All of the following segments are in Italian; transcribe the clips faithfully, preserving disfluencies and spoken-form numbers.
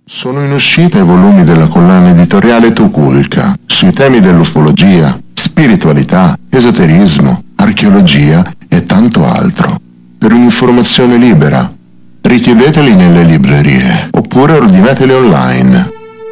Sono in uscita i volumi della collana editoriale Tukulka sui temi dell'ufologia, spiritualità, esoterismo, archeologia e tanto altro. Per un'informazione libera, richiedeteli nelle librerie oppure ordinateli online.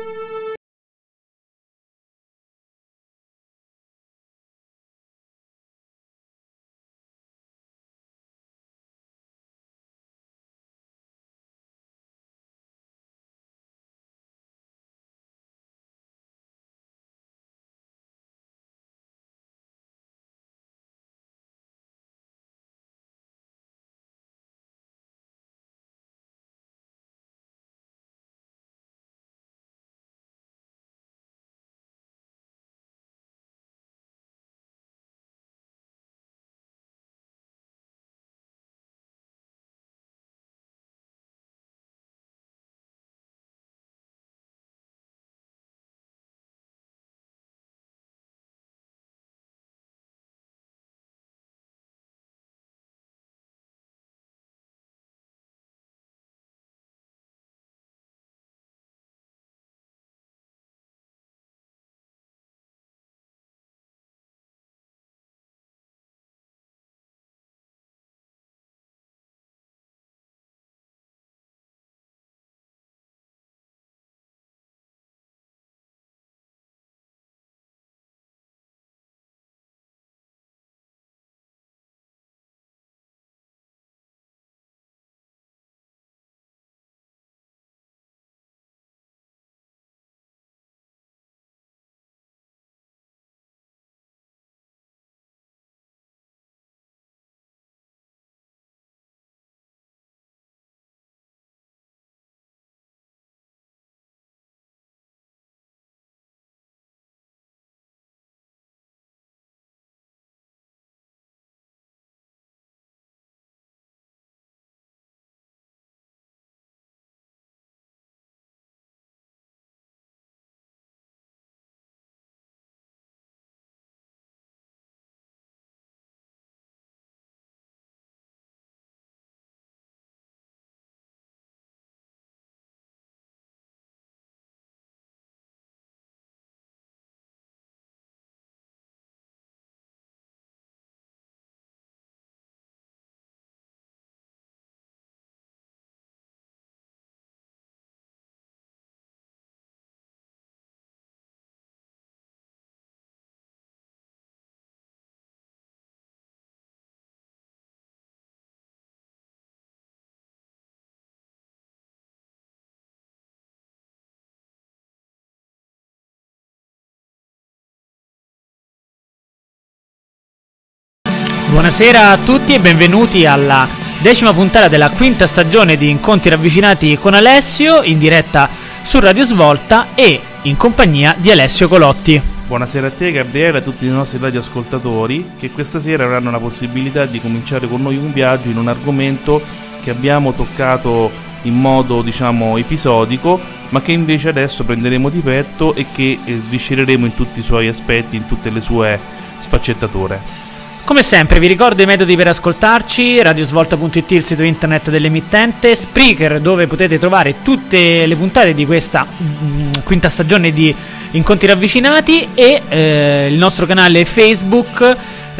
Buonasera a tutti e benvenuti alla decima puntata della quinta stagione di Incontri ravvicinati con Alessio, in diretta su Radio Svolta e in compagnia di Alessio Colotti. Buonasera a te Gabriele e a tutti i nostri radioascoltatori che questa sera avranno la possibilità di cominciare con noi un viaggio in un argomento che abbiamo toccato in modo diciamo episodico, ma che invece adesso prenderemo di petto e che sviscereremo in tutti i suoi aspetti, in tutte le sue sfaccettature. Come sempre vi ricordo i metodi per ascoltarci: radiosvolta punto it, il sito internet dell'emittente, Spreaker dove potete trovare tutte le puntate di questa mh, quinta stagione di Incontri ravvicinati e eh, il nostro canale Facebook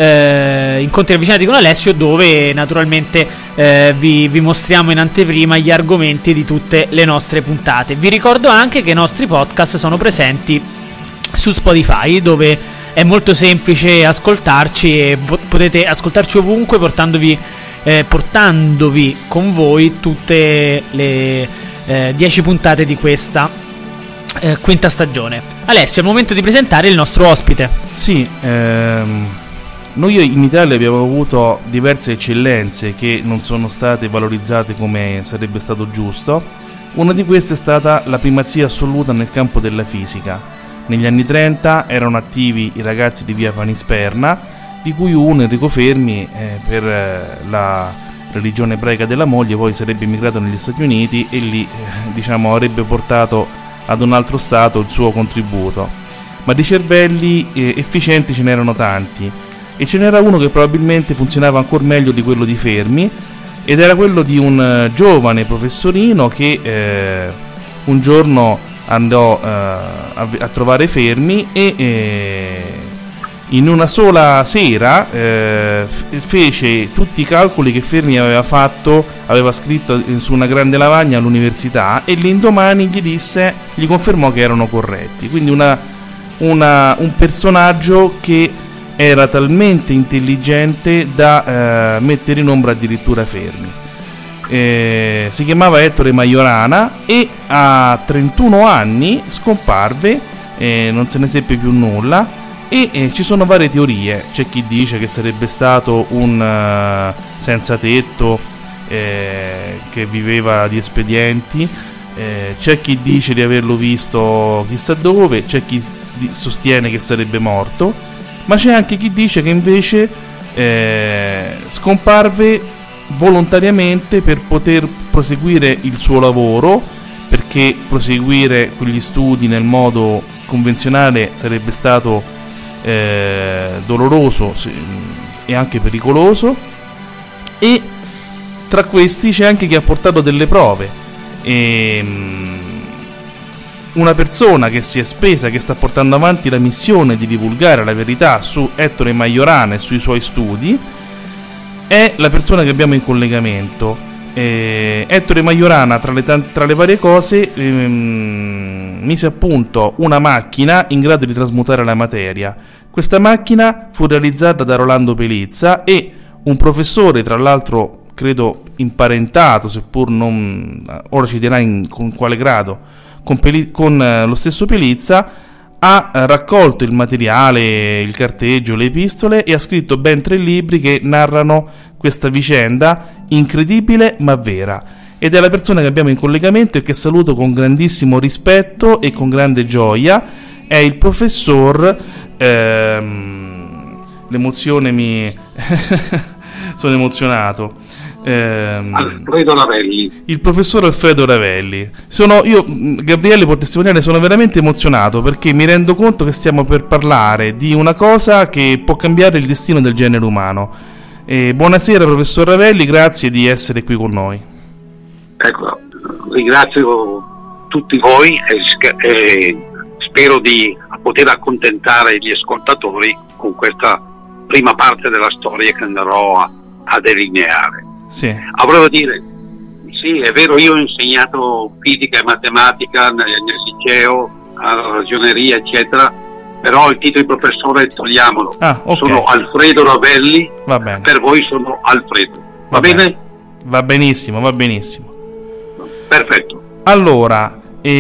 eh, Incontri ravvicinati con Alessio, dove naturalmente eh, vi, vi mostriamo in anteprima gli argomenti di tutte le nostre puntate. Vi ricordo anche che i nostri podcast sono presenti su Spotify, dove è molto semplice ascoltarci e potete ascoltarci ovunque, portandovi, eh, portandovi con voi tutte le eh, dieci puntate di questa eh, quinta stagione. Alessio, è il momento di presentare il nostro ospite. Sì, ehm, noi in Italia abbiamo avuto diverse eccellenze che non sono state valorizzate come sarebbe stato giusto. Una di queste è stata la primazia assoluta nel campo della fisica. Negli anni trenta erano attivi i ragazzi di via Panisperna, di cui uno, Enrico Fermi, eh, per eh, la religione ebraica della moglie poi sarebbe emigrato negli Stati Uniti e lì eh, diciamo avrebbe portato ad un altro stato il suo contributo. Ma di cervelli eh, efficienti ce n'erano tanti, e ce n'era uno che probabilmente funzionava ancora meglio di quello di Fermi, ed era quello di un uh, giovane professorino che eh, un giorno andò eh, a, a trovare Fermi e eh, in una sola sera eh, f- fece tutti i calcoli che Fermi aveva fatto, aveva scritto su una grande lavagna all'università, e l'indomani gli disse, gli confermò che erano corretti. Quindi una, una, un personaggio che era talmente intelligente da eh, mettere in ombra addirittura Fermi. Eh, si chiamava Ettore Majorana e a trentuno anni scomparve, eh, non se ne seppe più nulla. E eh, ci sono varie teorie. C'è chi dice che sarebbe stato un uh, senza tetto eh, che viveva di espedienti, eh, c'è chi dice di averlo visto chissà dove, c'è chi di- sostiene che sarebbe morto, ma c'è anche chi dice che invece eh, scomparve volontariamente per poter proseguire il suo lavoro, perché proseguire quegli studi nel modo convenzionale sarebbe stato Eh, doloroso sì, e anche pericoloso. E tra questi c'è anche chi ha portato delle prove. E, um, una persona che si è spesa, che sta portando avanti la missione di divulgare la verità su Ettore Majorana e sui suoi studi, è la persona che abbiamo in collegamento. eh, Ettore Majorana, tra le, t- tra le varie cose, ehm, mise a punto una macchina in grado di trasmutare la materia. Questa macchina fu realizzata da Rolando Pelizza, e un professore, tra l'altro credo imparentato, seppur non, ora ci dirà in con quale grado, con, Peli- con eh, lo stesso Pelizza, ha eh, raccolto il materiale, il carteggio, le epistole, e ha scritto ben tre libri che narrano questa vicenda incredibile ma vera. Ed è la persona che abbiamo in collegamento e che saluto con grandissimo rispetto e con grande gioia. È il professor ehm, l'emozione mi sono emozionato. Ehm, Alfredo Ravelli. Il professor Alfredo Ravelli. Sono io, Gabriele può testimoniare, sono veramente emozionato perché mi rendo conto che stiamo per parlare di una cosa che può cambiare il destino del genere umano. Eh, buonasera professor Ravelli, grazie di essere qui con noi. Ecco, ringrazio tutti voi e, e spero di poter accontentare gli ascoltatori con questa prima parte della storia che andrò a, a delineare. Sì. Ah, volevo dire, sì, è vero, io ho insegnato fisica e matematica nel, nel liceo, a ragioneria, eccetera, però il titolo di professore togliamolo. Ah, okay. Sono Alfredo Ravelli, va bene. Per voi sono Alfredo. Va, va bene? bene? Va benissimo, va benissimo. Perfetto. Allora,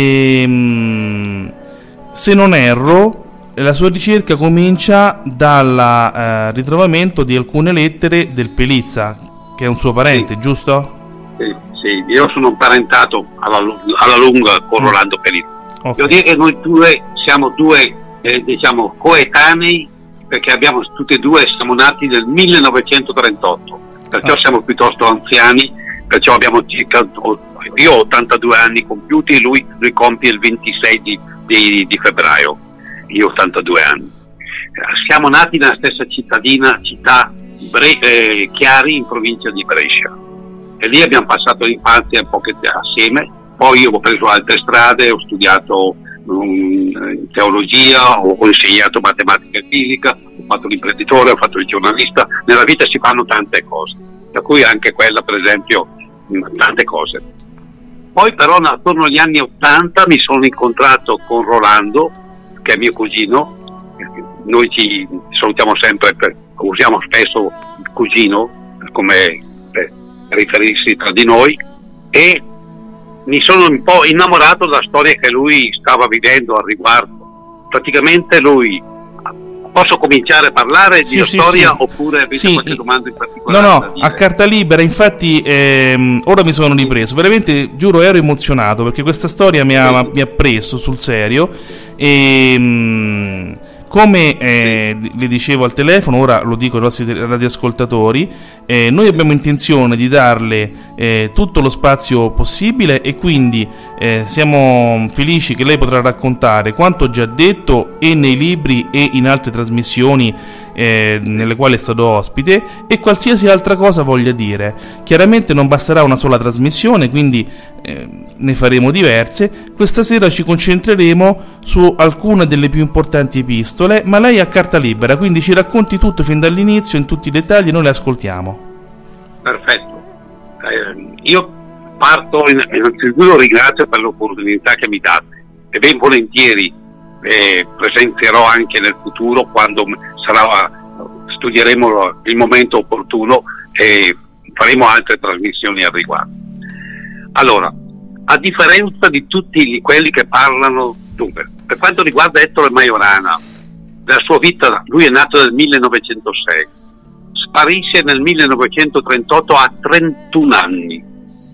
ehm, se non erro, la sua ricerca comincia dal eh, ritrovamento di alcune lettere del Pelizza, che è un suo parente, sì. Giusto? Sì, sì, io sono parentato alla, alla lunga con Rolando Pelizza. Okay. Devo dire che noi due siamo due, eh, diciamo, coetanei, perché abbiamo tutti e due, siamo nati nel millenovecentotrentotto, perciò ah. siamo piuttosto anziani, perciò abbiamo circa, io ho ottantadue anni compiuti, lui, lui compie il ventisei di, di, di febbraio, io ho ottantadue anni. Siamo nati nella stessa cittadina, città Bre- eh, Chiari, in provincia di Brescia, e lì abbiamo passato l'infanzia un po' assieme. Poi io ho preso altre strade, ho studiato um, teologia, ho, ho insegnato matematica e fisica, ho fatto l'imprenditore, ho fatto il giornalista. Nella vita si fanno tante cose, tra cui anche quella, per esempio, tante cose. Poi però attorno agli anni ottanta mi sono incontrato con Rolando, che è mio cugino. Noi ci salutiamo sempre, per, usiamo spesso il cugino come per riferirsi tra di noi, e mi sono un po' innamorato della storia che lui stava vivendo al riguardo. Praticamente lui, posso cominciare a parlare di sì, sì, storia sì. Oppure avete sì. qualche domanda in particolare? No, no, a carta libera. Infatti ehm, ora mi sono ripreso, veramente giuro ero emozionato perché questa storia mi ha, sì. mi ha preso sul serio. E mh, come eh, le dicevo al telefono, ora lo dico ai nostri radioascoltatori, eh, noi abbiamo intenzione di darle eh, tutto lo spazio possibile, e quindi eh, siamo felici che lei potrà raccontare quanto già detto e nei libri e in altre trasmissioni eh, nelle quali è stato ospite, e qualsiasi altra cosa voglia dire. Chiaramente non basterà una sola trasmissione, quindi eh, ne faremo diverse. Questa sera ci concentreremo su alcune delle più importanti epistole, ma lei ha carta libera, quindi ci racconti tutto fin dall'inizio, in tutti i dettagli, noi le ascoltiamo. Perfetto. Eh, io parto, innanzitutto ringrazio per l'opportunità che mi date e ben volentieri eh, presenzierò anche nel futuro quando sarà, studieremo il momento opportuno e faremo altre trasmissioni al riguardo. Allora, a differenza di tutti quelli che parlano, dunque, per quanto riguarda Ettore Majorana, la sua vita, lui è nato nel millenovecentosei, sparisce nel millenovecentotrentotto a trentuno anni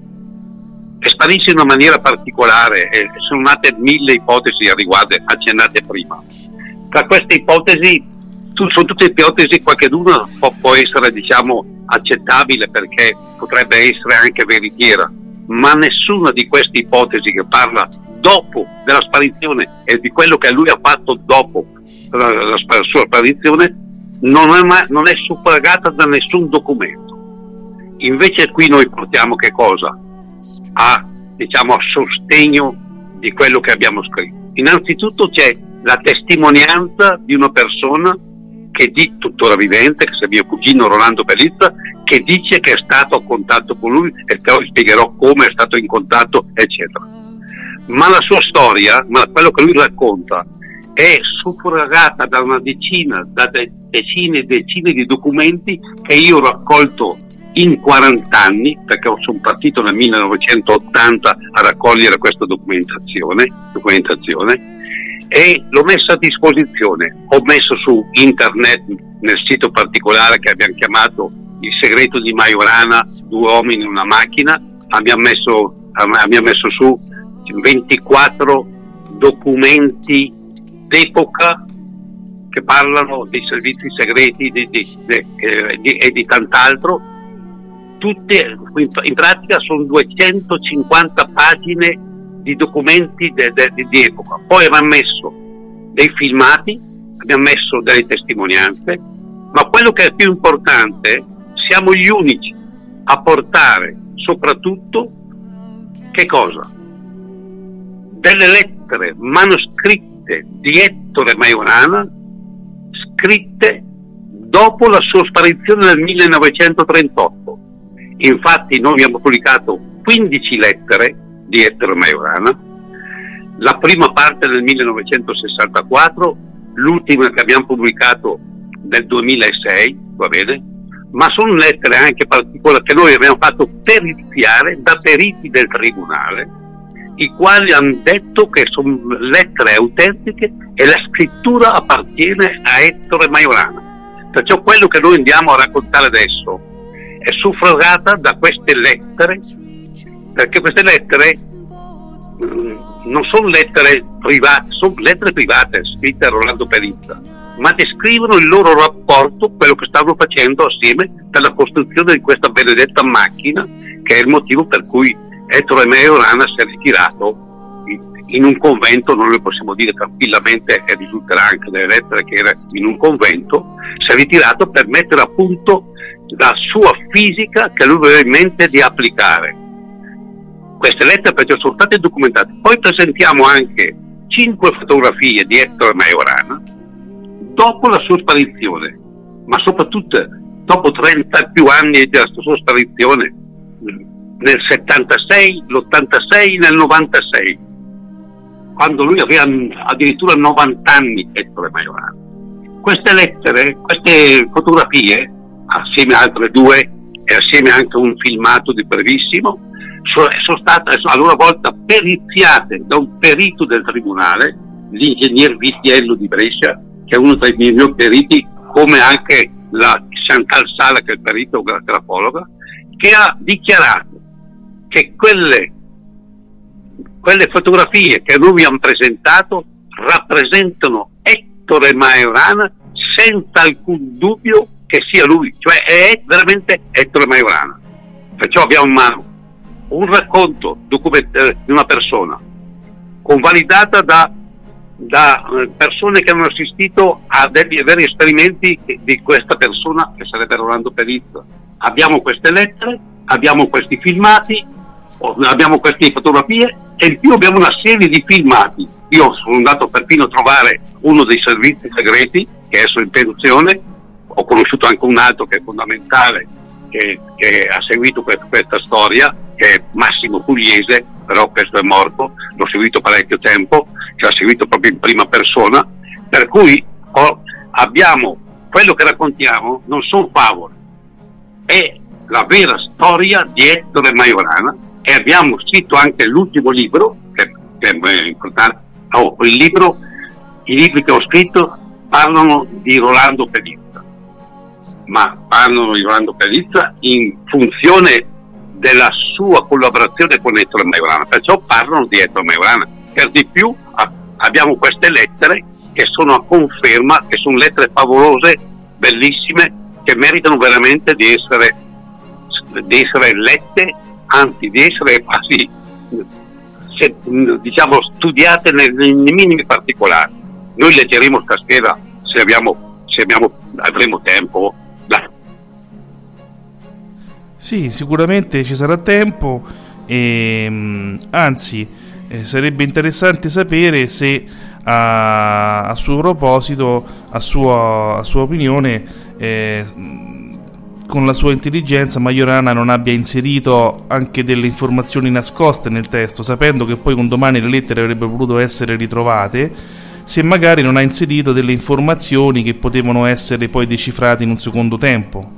e sparisce in una maniera particolare, e sono nate mille ipotesi a riguardo, accennate prima. Tra queste ipotesi, sono tutte ipotesi, qualcheduna può, può essere, diciamo, accettabile perché potrebbe essere anche veritiera, ma nessuna di queste ipotesi che parla dopo della sparizione e di quello che lui ha fatto dopo la, la, la sua sparizione non è, mai, non è suffragata da nessun documento. Invece qui noi portiamo che cosa? A, diciamo, a sostegno di quello che abbiamo scritto. Innanzitutto c'è la testimonianza di una persona che di tuttora vivente, che è mio cugino Rolando Pelizza, che dice che è stato a contatto con lui, e poi spiegherò come è stato in contatto, eccetera. Ma la sua storia, ma quello che lui racconta, è suffragata da una decina, da decine e decine di documenti che io ho raccolto in quaranta anni, perché sono partito nel millenovecentottanta a raccogliere questa documentazione, documentazione e l'ho messa a disposizione. Ho messo su internet, nel sito particolare che abbiamo chiamato Il segreto di Majorana, due uomini in una macchina, abbiamo messo, abbiamo messo su ventiquattro documenti d'epoca che parlano dei servizi segreti di, di, di, di, e di tant'altro. Tutte, in pratica sono duecentocinquanta pagine di documenti de, de, de, di epoca. Poi abbiamo messo dei filmati, abbiamo messo delle testimonianze, ma quello che è più importante, siamo gli unici a portare soprattutto che cosa? Delle lettere manoscritte di Ettore Majorana, scritte dopo la sua sparizione nel millenovecentotrentotto. Infatti noi abbiamo pubblicato quindici lettere di Ettore Majorana, la prima parte nel millenovecentosessantaquattro, l'ultima che abbiamo pubblicato nel duemilasei, va bene? Ma sono lettere anche particolari che noi abbiamo fatto periziare da periti del tribunale, i quali hanno detto che sono lettere autentiche e la scrittura appartiene a Ettore Majorana. Perciò quello che noi andiamo a raccontare adesso è suffragata da queste lettere, perché queste lettere mh, non sono lettere private, sono lettere private scritte a Rolando Pelizza, ma descrivono il loro rapporto, quello che stavano facendo assieme per la costruzione di questa benedetta macchina, che è il motivo per cui Ettore Majorana si è ritirato in un convento, non lo possiamo dire tranquillamente, e risulterà anche nelle lettere che era in un convento, si è ritirato per mettere a punto la sua fisica che lui aveva in mente di applicare. Queste lettere perciò sono state documentate. Poi presentiamo anche cinque fotografie di Ettore Majorana dopo la sua sparizione, ma soprattutto dopo trenta più anni della sua sparizione, nel settantasei, l'ottantasei, nel novantasei, quando lui aveva addirittura novanta anni, Ettore Majorana. Queste lettere, queste fotografie, assieme a altre due e assieme anche a un filmato di brevissimo, sono, sono state a loro volta periziate da un perito del tribunale, l'ingegner Vitiello di Brescia, che è uno tra i migliori periti, come anche la Chantal Sala, che è il perito grafologa, che ha dichiarato che quelle, quelle fotografie che noi abbiamo presentato rappresentano Ettore Majorana senza alcun dubbio che sia lui, cioè è veramente Ettore Majorana. Perciò abbiamo in mano un racconto document- di una persona convalidata da, da persone che hanno assistito a degli veri esperimenti di questa persona, che sarebbe Rolando Pelizza. Abbiamo queste lettere, abbiamo questi filmati abbiamo queste fotografie e in più abbiamo una serie di filmati. Io sono andato perfino a trovare uno dei servizi segreti che è adesso in pensione, ho conosciuto anche un altro che è fondamentale, che, che ha seguito questa, questa storia, che è Massimo Pugliese, però questo è morto, l'ho seguito parecchio tempo, che l'ha seguito proprio in prima persona, per cui ho, abbiamo quello che raccontiamo, non sono favole, è la vera storia di Ettore Majorana, e abbiamo scritto anche l'ultimo libro, che, che è importante. Oh, il libro, i libri che ho scritto parlano di Rolando Pelizza, ma parlano di Rolando Pelizza in funzione della sua collaborazione con Ettore Majorana, perciò parlano di Ettore Majorana. Per di più a, abbiamo queste lettere che sono a conferma, che sono lettere favolose, bellissime, che meritano veramente di essere, di essere lette, anzi di essere quasi, se, diciamo, studiate nei, nei minimi particolari. Noi leggeremo stasera, se abbiamo, se abbiamo, avremo tempo. La... Sì, sicuramente ci sarà tempo, e, anzi eh, sarebbe interessante sapere se a, a suo proposito, a sua, a sua opinione, eh, con la sua intelligenza Majorana non abbia inserito anche delle informazioni nascoste nel testo, sapendo che poi un domani le lettere avrebbero potuto essere ritrovate, se magari non ha inserito delle informazioni che potevano essere poi decifrate in un secondo tempo.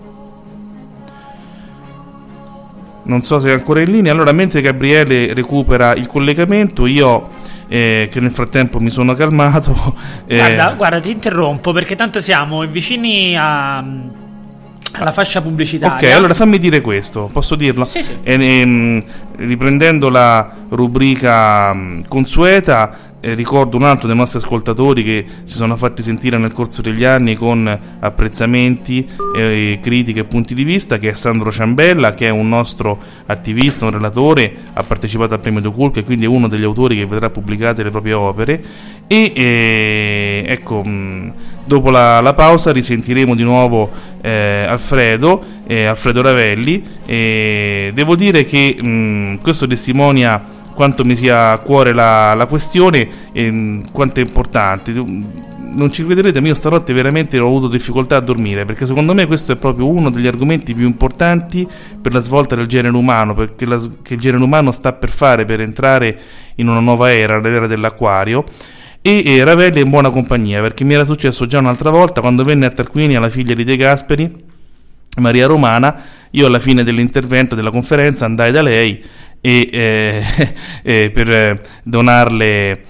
Non so se è ancora in linea. Allora, mentre Gabriele recupera il collegamento, io eh, che nel frattempo mi sono calmato, eh... guarda, guarda, ti interrompo perché tanto siamo vicini a alla fascia pubblicitaria. Ok, allora fammi dire questo, posso dirlo? Sì, sì. E, e, riprendendo la rubrica consueta, eh, ricordo un altro dei nostri ascoltatori che si sono fatti sentire nel corso degli anni con apprezzamenti, eh, critiche e punti di vista, che è Sandro Ciambella, che è un nostro attivista, un relatore, ha partecipato al premio Duculc e quindi è uno degli autori che vedrà pubblicate le proprie opere. E eh, ecco, mh, dopo la, la pausa risentiremo di nuovo eh, Alfredo, eh, Alfredo Ravelli, e devo dire che mh, questo testimonia quanto mi sia a cuore la, la questione e mh, quanto è importante. Non ci crederete, ma io stanotte veramente ho avuto difficoltà a dormire, perché secondo me questo è proprio uno degli argomenti più importanti per la svolta del genere umano, perché la, che il genere umano sta per fare per entrare in una nuova era, l'era dell'acquario. E, e Ravelli è in buona compagnia, perché mi era successo già un'altra volta quando venne a Tarquini alla figlia di De Gasperi, Maria Romana. Io alla fine dell'intervento della conferenza andai da lei e eh, eh, per eh, donarle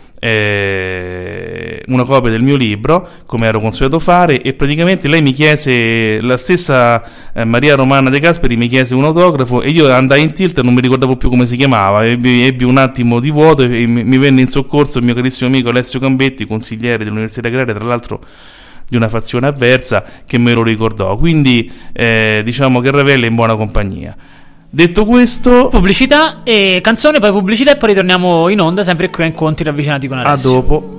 eh, una copia del mio libro, come ero consueto fare, e praticamente lei mi chiese, la stessa eh, Maria Romana De Gasperi mi chiese un autografo e io andai in tilt e non mi ricordavo più come si chiamava, ebbi, ebbi un attimo di vuoto e mi, mi venne in soccorso il mio carissimo amico Alessio Cambetti, consigliere dell'Università Agraria, tra l'altro di una fazione avversa, che me lo ricordò. Quindi eh, diciamo che Ravelli è in buona compagnia. Detto questo, pubblicità e canzone, poi pubblicità e poi ritorniamo in onda sempre qui a Incontri Ravvicinati con Alessio. A dopo.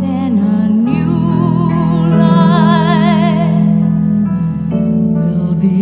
Be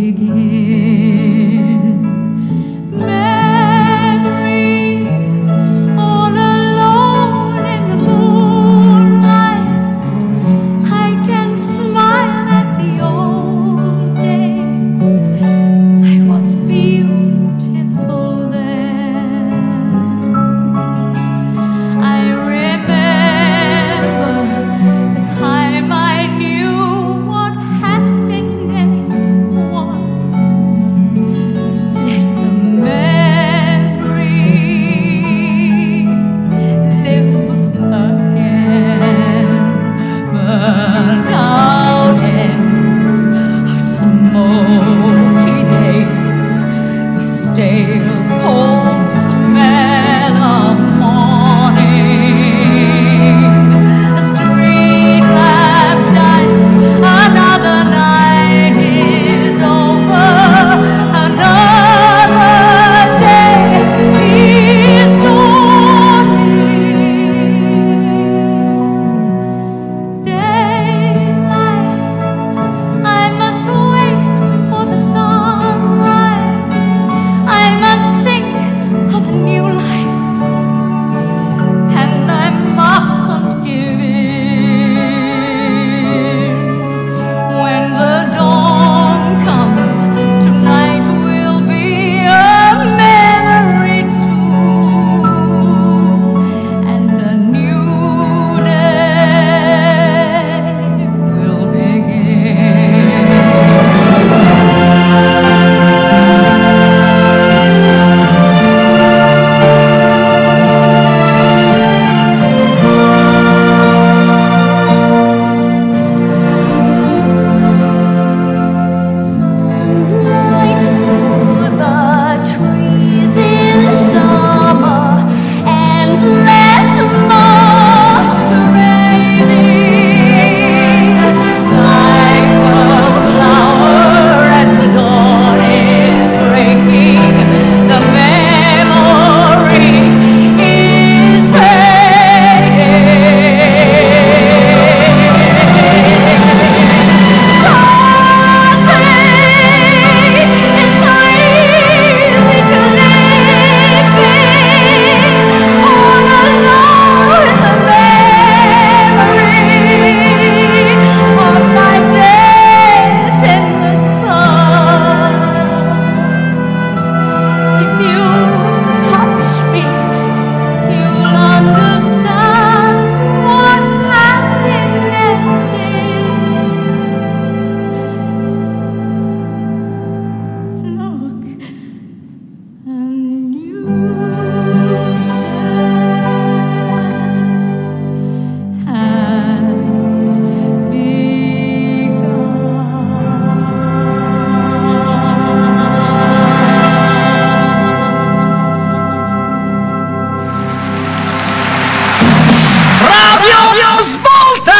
Radio Svolta,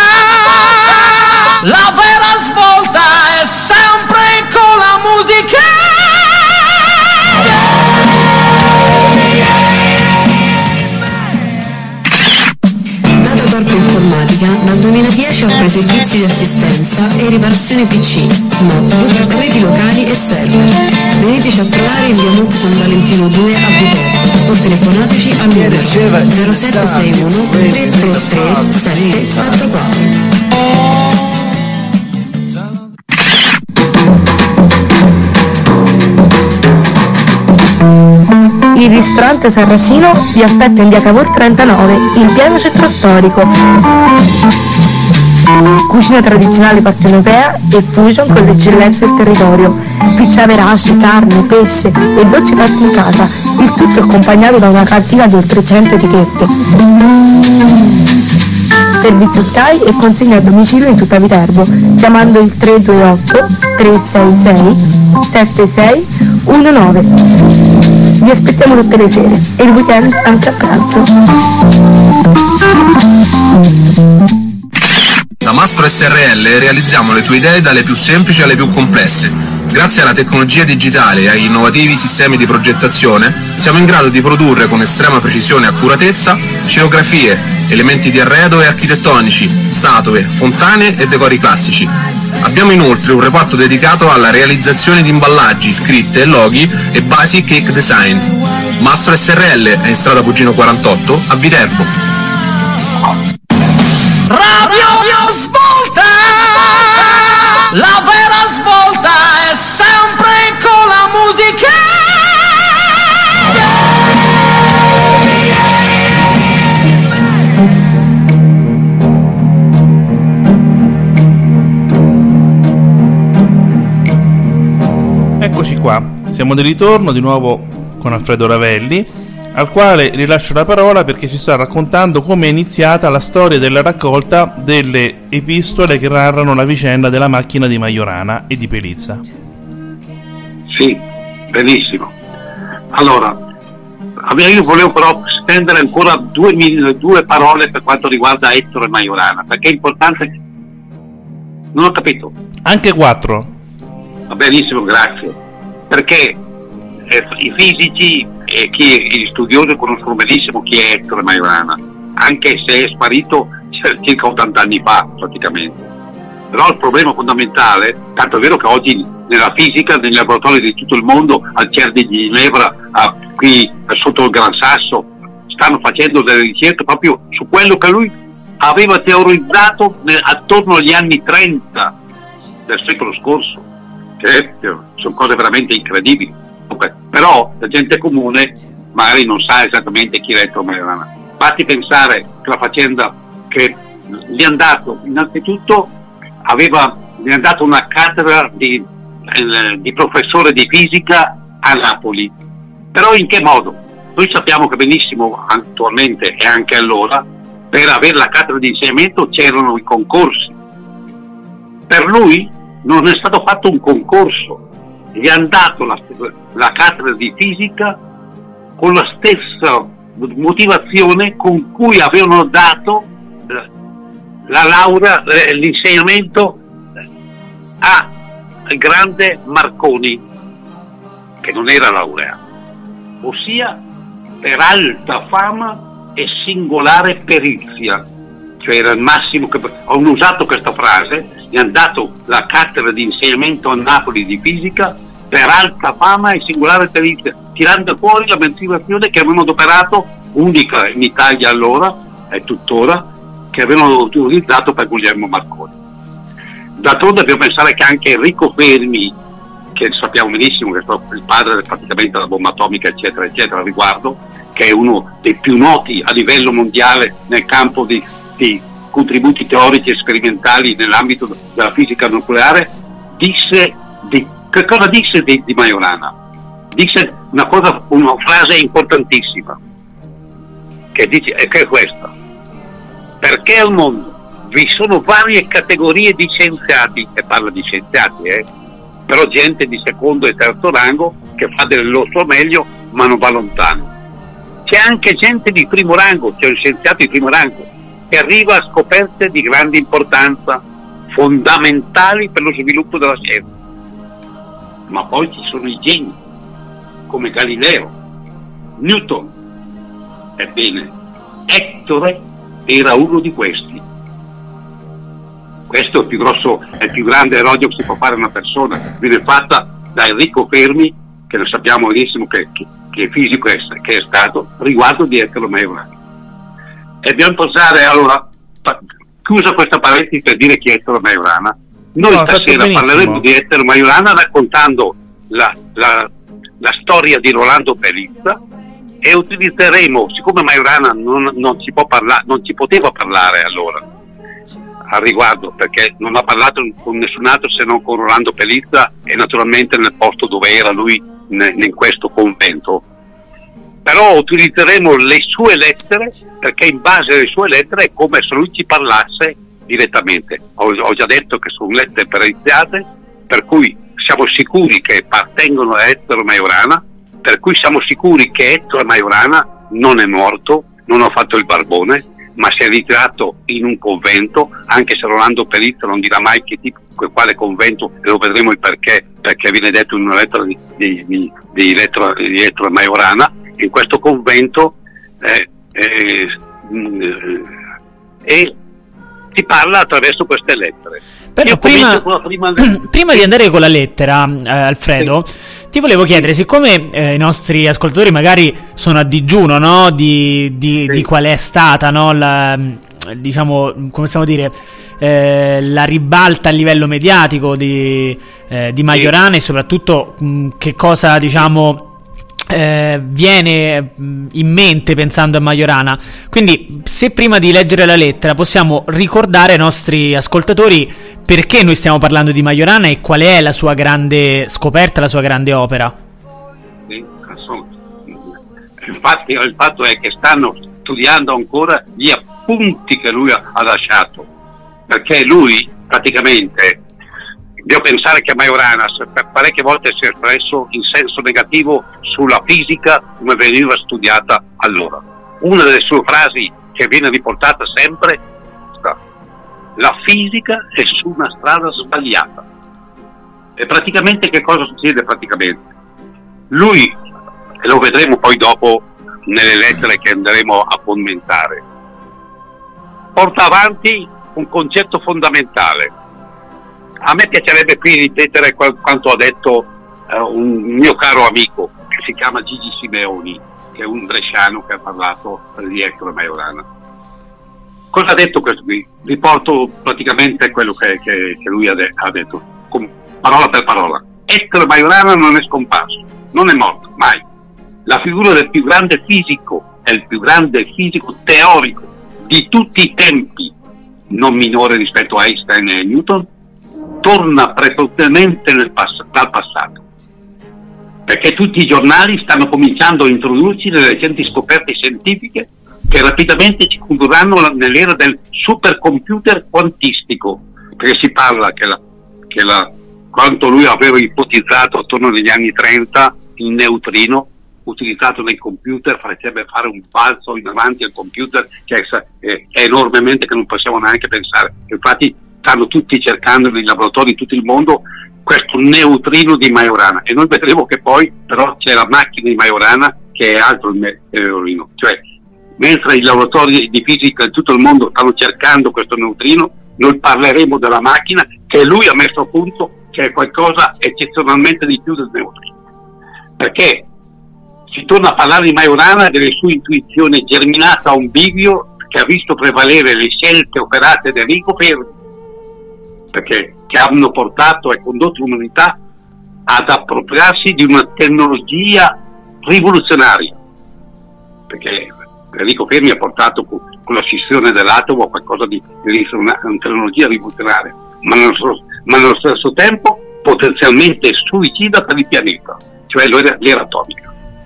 la vera svolta è sempre con la musica. Datacorp Informatica dal duemiladieci offre servizi di assistenza e riparazione P C, notebook, reti locali e server. Veniteci a trovare in via Monte San Valentino due a Viterbo o telefonateci al numero zero sette sei uno tre tre tre sette quattro quattro. Il ristorante Sarrasino vi aspetta in via Cavour trentanove, in pieno centro storico. Cucina tradizionale partenopea e fusion con le eccellenze del territorio. Pizza verace, carne, pesce e dolci fatti in casa, il tutto accompagnato da una cantina di oltre cento etichette. Servizio Sky e consegna a domicilio in tutta Viterbo, chiamando il tre due otto tre sei sei sette sei uno nove. Vi aspettiamo tutte le sere e il weekend anche a pranzo. Da Mastro S R L realizziamo le tue idee dalle più semplici alle più complesse. Grazie alla tecnologia digitale e agli innovativi sistemi di progettazione siamo in grado di produrre con estrema precisione e accuratezza scenografie, elementi di arredo e architettonici, statue, fontane e decori classici. Abbiamo inoltre un reparto dedicato alla realizzazione di imballaggi, scritte, loghi e basic cake design. Mastro S R L è in strada Pugino quarantotto a Viterbo. Radio Svolta, la vera svolta è sempre con la musica. Eccoci qua, siamo di ritorno di nuovo con Alfredo Ravelli, al quale rilascio la parola perché ci sta raccontando come è iniziata la storia della raccolta delle epistole che narrano la vicenda della macchina di Majorana e di Pelizza. Sì, benissimo. Allora, io volevo però spendere ancora due, due parole per quanto riguarda Ettore e Majorana, perché è importante. Non ho capito. Anche quattro. Va benissimo, grazie. Perché eh, i fisici e chi, gli studiosi conoscono benissimo chi è Ettore Majorana, anche se è sparito circa ottanta anni fa praticamente. Però il problema fondamentale, tanto è vero che oggi nella fisica, nei laboratori di tutto il mondo, al C E R di Ginevra, a, qui sotto il Gran Sasso, stanno facendo delle ricerche proprio su quello che lui aveva teorizzato nel, attorno agli anni trenta del secolo scorso, che sono cose veramente incredibili. Però la gente comune magari non sa esattamente chi è Ettore Majorana. Basti pensare che la faccenda che gli è dato, innanzitutto aveva, gli è dato una cattedra di, eh, di professore di fisica a Napoli. Però in che modo? Noi sappiamo che benissimo attualmente e anche allora per avere la cattedra di insegnamento c'erano i concorsi. Per lui non è stato fatto un concorso, gli hanno dato la, la cattedra di fisica con la stessa motivazione con cui avevano dato la, la laurea, eh, l'insegnamento a grande Marconi, che non era laureato, ossia per alta fama e singolare perizia, cioè era il massimo che ho usato questa frase. Gli hanno dato la cattedra di insegnamento a Napoli di fisica per alta fama e singolare perizia, tirando fuori la motivazione che avevano adoperato, unica in Italia allora e tuttora, che avevano utilizzato per Guglielmo Marconi. D'altronde dobbiamo pensare che anche Enrico Fermi, che sappiamo benissimo che è il padre praticamente della bomba atomica eccetera eccetera, riguardo, che è uno dei più noti a livello mondiale nel campo di, di contributi teorici e sperimentali nell'ambito della fisica nucleare, disse di, che cosa disse di, di Majorana? Disse una cosa, una frase importantissima, che dice, e che è questa: perché al mondo vi sono varie categorie di scienziati, e parla di scienziati, eh, però gente di secondo e terzo rango che fa del suo meglio ma non va lontano. C'è anche gente di primo rango, c'è un scienziato di primo rango, che arriva a scoperte di grande importanza, fondamentali per lo sviluppo della scienza. Ma poi ci sono i geni, come Galileo, Newton. Ebbene, Ettore era uno di questi. Questo è il più grosso, è il più grande elogio che si può fare a una persona. Viene fatta da Enrico Fermi, che lo sappiamo benissimo che, che, che fisico è, che è stato, riguardo di Ettore Majorana. E dobbiamo pensare, allora, pa- chiusa questa parentesi per dire chi è Ettore Majorana, noi no, stasera parleremo di Ettore Majorana raccontando la, la, la storia di Rolando Pelizza, e utilizzeremo, siccome Majorana non, non si può parlare, non ci poteva parlare allora al riguardo, perché non ha parlato con nessun altro se non con Rolando Pelizza e naturalmente nel posto dove era lui in, in questo convento, però utilizzeremo le sue lettere, perché in base alle sue lettere è come se lui ci parlasse direttamente. Ho, ho già detto che sono lettere periziate, per cui siamo sicuri che appartengono a Ettore Majorana, per cui siamo sicuri che Ettore Majorana non è morto, non ha fatto il barbone, ma si è ritirato in un convento, anche se Rolando Pelizza non dirà mai che tipo, quale convento, e lo vedremo il perché, perché viene detto in una lettera di, di, di, di, lettera, di Ettore Majorana. In questo convento eh, eh, eh, si parla attraverso queste lettere. Però prima, prima... prima di andare con la lettera, eh, Alfredo, sì. ti volevo chiedere, siccome eh, i nostri ascoltatori magari sono a digiuno, no, di, di, sì. di qual è stata, no, la, diciamo, come possiamo dire, eh, la ribalta a livello mediatico di, eh, di Majorana, sì. e soprattutto mh, che cosa, diciamo, Eh, viene in mente pensando a Majorana. Quindi, se prima di leggere la lettera possiamo ricordare ai nostri ascoltatori perché noi stiamo parlando di Majorana e qual è la sua grande scoperta, la sua grande opera. Sì, infatti il fatto è che stanno studiando ancora gli appunti che lui ha, ha lasciato, perché lui praticamente, devo pensare che Majorana per parecchie volte si è espresso in senso negativo sulla fisica come veniva studiata allora. Una delle sue frasi che viene riportata sempre è: la fisica è su una strada sbagliata. E praticamente che cosa succede praticamente? Lui, e lo vedremo poi dopo nelle lettere che andremo a commentare, porta avanti un concetto fondamentale. A me piacerebbe qui ripetere quanto ha detto uh, un mio caro amico che si chiama Gigi Simeoni, che è un bresciano che ha parlato di Ettore Majorana. Cosa ha detto questo qui? Riporto praticamente quello che, che, che lui ha, de- ha detto, con, parola per parola. Ettore Majorana non è scomparso, non è morto, mai. La figura del più grande fisico è il più grande fisico teorico di tutti i tempi, non minore rispetto a Einstein e Newton, torna prepotentemente nel pass- dal passato, perché tutti i giornali stanno cominciando a introdurci le recenti scoperte scientifiche che rapidamente ci condurranno nell'era del supercomputer quantistico, perché si parla che, la, che la, quanto lui aveva ipotizzato attorno agli anni trenta, il neutrino utilizzato nei computer farebbe fare un balzo in avanti al computer che è, è, è enormemente, che non possiamo neanche pensare. Infatti stanno tutti cercando nei laboratori di tutto il mondo questo neutrino di Majorana, e noi vedremo che poi però c'è la macchina di Majorana che è altro il neutrino, cioè mentre i laboratori di fisica di tutto il mondo stanno cercando questo neutrino, noi parleremo della macchina che lui ha messo a punto, che è qualcosa eccezionalmente di più del neutrino, perché si torna a parlare di Majorana e delle sue intuizioni germinate a un bivio che ha visto prevalere le scelte operate da Enrico Fermi, perché che hanno portato e condotto l'umanità ad appropriarsi di una tecnologia rivoluzionaria, perché Enrico Fermi ha portato con, con la scissione dell'atomo a qualcosa di, di una, una tecnologia rivoluzionaria, ma nello, ma nello stesso tempo potenzialmente suicida per il pianeta, cioè l'era atomica.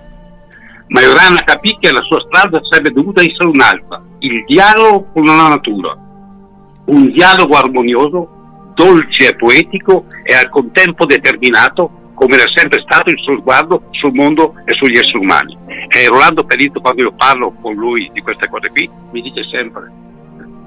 Majorana capì che la sua strada sarebbe dovuta essere un'altra, il dialogo con la natura, un dialogo armonioso, dolce e poetico e al contempo determinato, come era sempre stato il suo sguardo sul mondo e sugli esseri umani. E Rolando Pelizza, quando io parlo con lui di queste cose qui, mi dice sempre: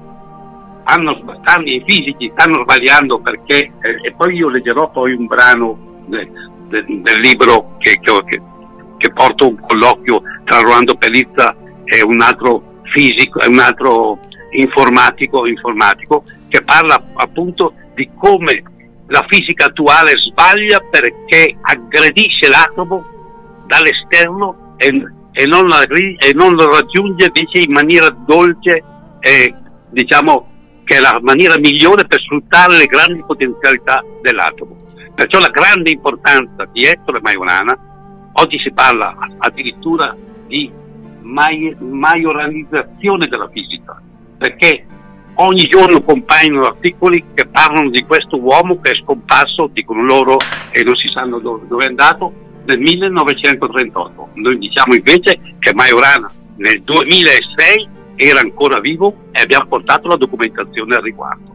hanno, stanno, i fisici stanno sbagliando perché, eh, e poi io leggerò poi un brano de, de, del libro che, che, che, che porto un colloquio tra Rolando Pelizza e un altro fisico e un altro informatico, informatico che parla appunto di come la fisica attuale sbaglia perché aggredisce l'atomo dall'esterno e, e, non, la, e non lo raggiunge invece in maniera dolce e diciamo che è la maniera migliore per sfruttare le grandi potenzialità dell'atomo. Perciò la grande importanza di Ettore Majorana, oggi si parla addirittura di majoranizzazione della fisica, perché ogni giorno compaiono articoli che parlano di questo uomo che è scomparso, dicono loro, e non si sanno dove, dove è andato, nel millenovecentotrentotto. Noi diciamo invece che Majorana nel duemilasei era ancora vivo e abbiamo portato la documentazione al riguardo.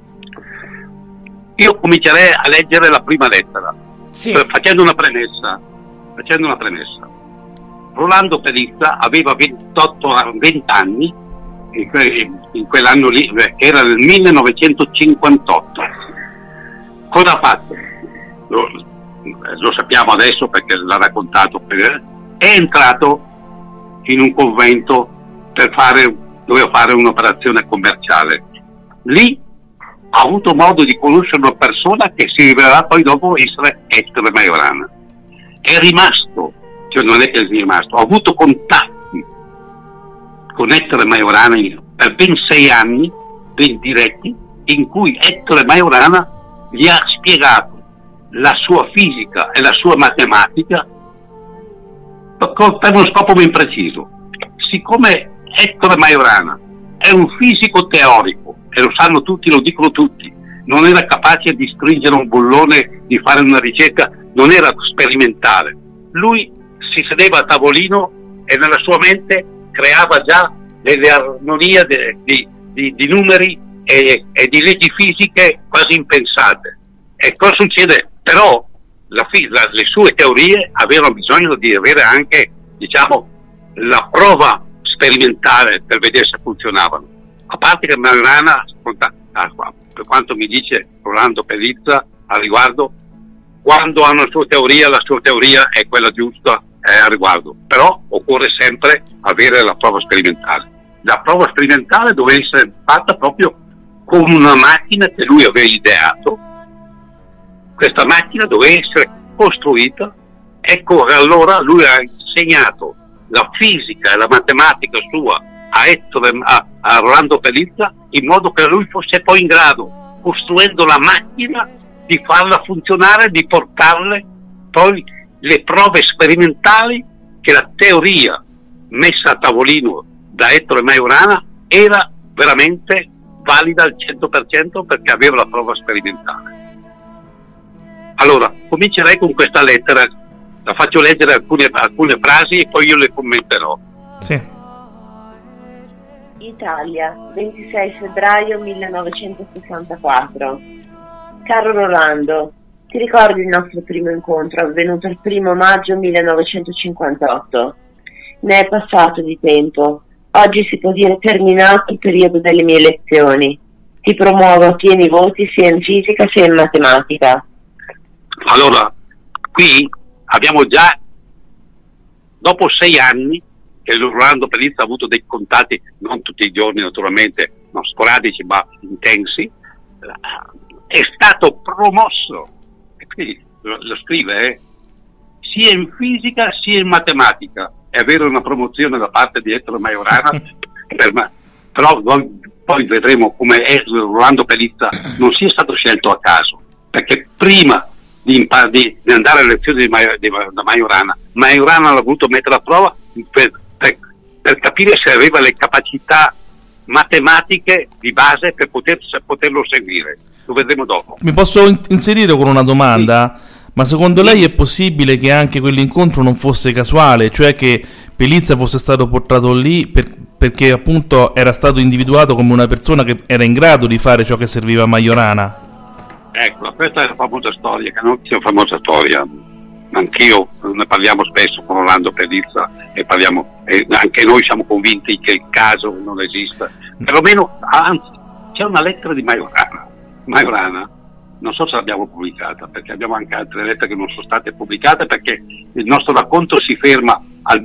Io comincerei a leggere la prima lettera, sì. facendo una premessa. Facendo una premessa. Rolando Pelizza aveva ventotto, venti anni, in, que, in quell'anno lì, era nel millenovecentocinquantotto. Cosa ha fatto? Lo, lo sappiamo adesso perché l'ha raccontato. È entrato in un convento per fare, doveva fare un'operazione commerciale. Lì ha avuto modo di conoscere una persona che si rivelerà poi dopo essere Ettore Majorana. È rimasto, cioè non è che è rimasto, ha avuto contatti con Ettore Majorana per ben sei anni, ben diretti, in cui Ettore Majorana gli ha spiegato la sua fisica e la sua matematica per uno scopo ben preciso. Siccome Ettore Majorana è un fisico teorico, e lo sanno tutti, lo dicono tutti, non era capace di stringere un bullone, di fare una ricerca, non era sperimentale. Lui si sedeva a tavolino e nella sua mente creava già delle armonie de, di, di, di numeri e, e di leggi fisiche quasi impensate. E cosa succede? Però la, la, le sue teorie avevano bisogno di avere anche, diciamo, la prova sperimentale per vedere se funzionavano. A parte che Majorana, per quanto mi dice Rolando Pelizza a riguardo, quando ha una sua teoria, la sua teoria è quella giusta eh, a riguardo, però occorre sempre avere la prova sperimentale. La prova sperimentale doveva essere fatta proprio con una macchina che lui aveva ideato. Questa macchina doveva essere costruita, ecco, allora lui ha insegnato la fisica e la matematica sua a, Ettore, a, a Rolando Pelizza, in modo che lui fosse poi in grado, costruendo la macchina, di farla funzionare, di portarle poi le prove sperimentali che la teoria messa a tavolino da Ettore Majorana era veramente valida al cento per cento perché aveva la prova sperimentale. Allora, comincerei con questa lettera, la faccio leggere alcune, alcune frasi e poi io le commenterò. Sì. Italia, ventisei febbraio millenovecentosessantaquattro. Caro Rolando, ti ricordi il nostro primo incontro avvenuto il primo maggio millenovecentocinquantotto? Ne è passato di tempo. Oggi si può dire terminato il periodo delle mie lezioni. Ti promuovo a pieni voti sia in fisica sia in matematica. Allora, qui abbiamo già, dopo sei anni, che Rolando Pelizza ha avuto dei contatti, non tutti i giorni naturalmente, non sporadici ma intensi, è stato promosso, e qui lo, lo scrive, eh, sia in fisica sia in matematica. E avere una promozione da parte di Ettore Majorana, per me, però poi vedremo come Rolando Pelizza non sia stato scelto a caso, perché prima di, di, di andare alle lezioni di, di, da Majorana, Majorana l'ha voluto mettere a prova per, per, per capire se aveva le capacità matematiche di base per poter, poterlo seguire. Lo vedremo dopo. Mi posso in- inserire con una domanda? Sì. Ma secondo lei è possibile che anche quell'incontro non fosse casuale, cioè che Pelizza fosse stato portato lì per, perché appunto era stato individuato come una persona che era in grado di fare ciò che serviva a Majorana? Ecco, questa è la famosa storia, che non c'è una famosa storia. Anch'io ne parliamo spesso con Rolando Pelizza e parliamo, e anche noi siamo convinti che il caso non esista. Perlomeno, anzi, c'è una lettera di Majorana. Majorana, non so se l'abbiamo pubblicata, perché abbiamo anche altre lettere che non sono state pubblicate, perché il nostro racconto si ferma al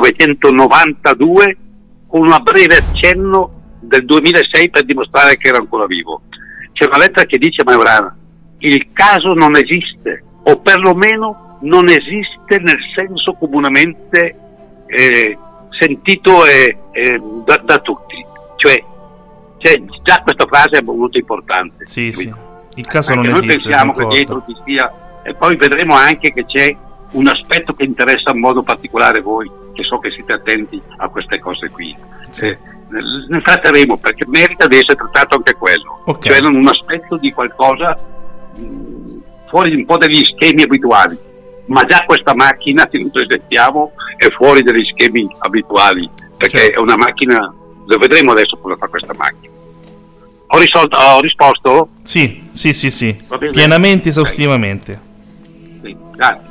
millenovecentonovantadue con un breve accenno del duemilasei per dimostrare che era ancora vivo. C'è una lettera che dice Majorana: il caso non esiste, o perlomeno non esiste nel senso comunemente eh, sentito eh, eh, da, da tutti. Cioè, cioè, già questa frase è molto importante. Sì, sì. Il caso Perché non noi esiste. pensiamo che dietro ci sia, e poi vedremo anche che c'è un aspetto che interessa in modo particolare voi, che so che siete attenti a queste cose qui. Sì. Eh, ne tratteremo, perché merita di essere trattato anche quello. Okay. Cioè un aspetto di qualcosa mh, fuori un po' dagli schemi abituali. Ma già questa macchina che noi presentiamo è fuori dagli schemi abituali, perché certo. È una macchina, lo vedremo adesso cosa fa questa macchina. Ho, risolto, ho risposto? Sì, sì, sì, sì. Pienamente, esaustivamente. Sì, grazie.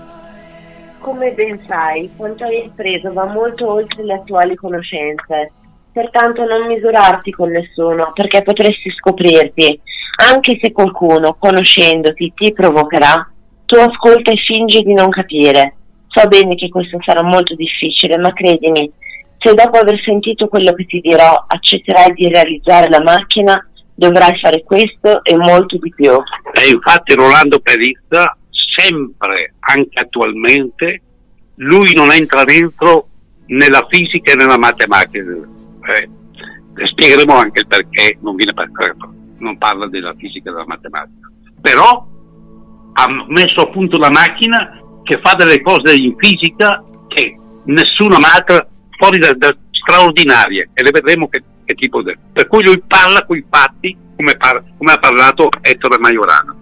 Come ben sai, quanto hai appreso va molto oltre le attuali conoscenze, pertanto non misurarti con nessuno, perché potresti scoprirti. Anche se qualcuno, conoscendoti, ti provocherà, tu ascolta e fingi di non capire. So bene che questo sarà molto difficile, ma credimi, se dopo aver sentito quello che ti dirò accetterai di realizzare la macchina, dovrai fare questo e molto di più. E infatti Rolando Perizza, sempre, anche attualmente, lui non entra dentro nella fisica e nella matematica. Eh, spiegheremo anche il perché non viene per, non parla della fisica e della matematica. Però ha messo a punto una macchina che fa delle cose in fisica che nessuna altra fuori da, da straordinarie, e le vedremo che, che tipo di. Per cui lui parla coi fatti come, par, come ha parlato Ettore Majorana.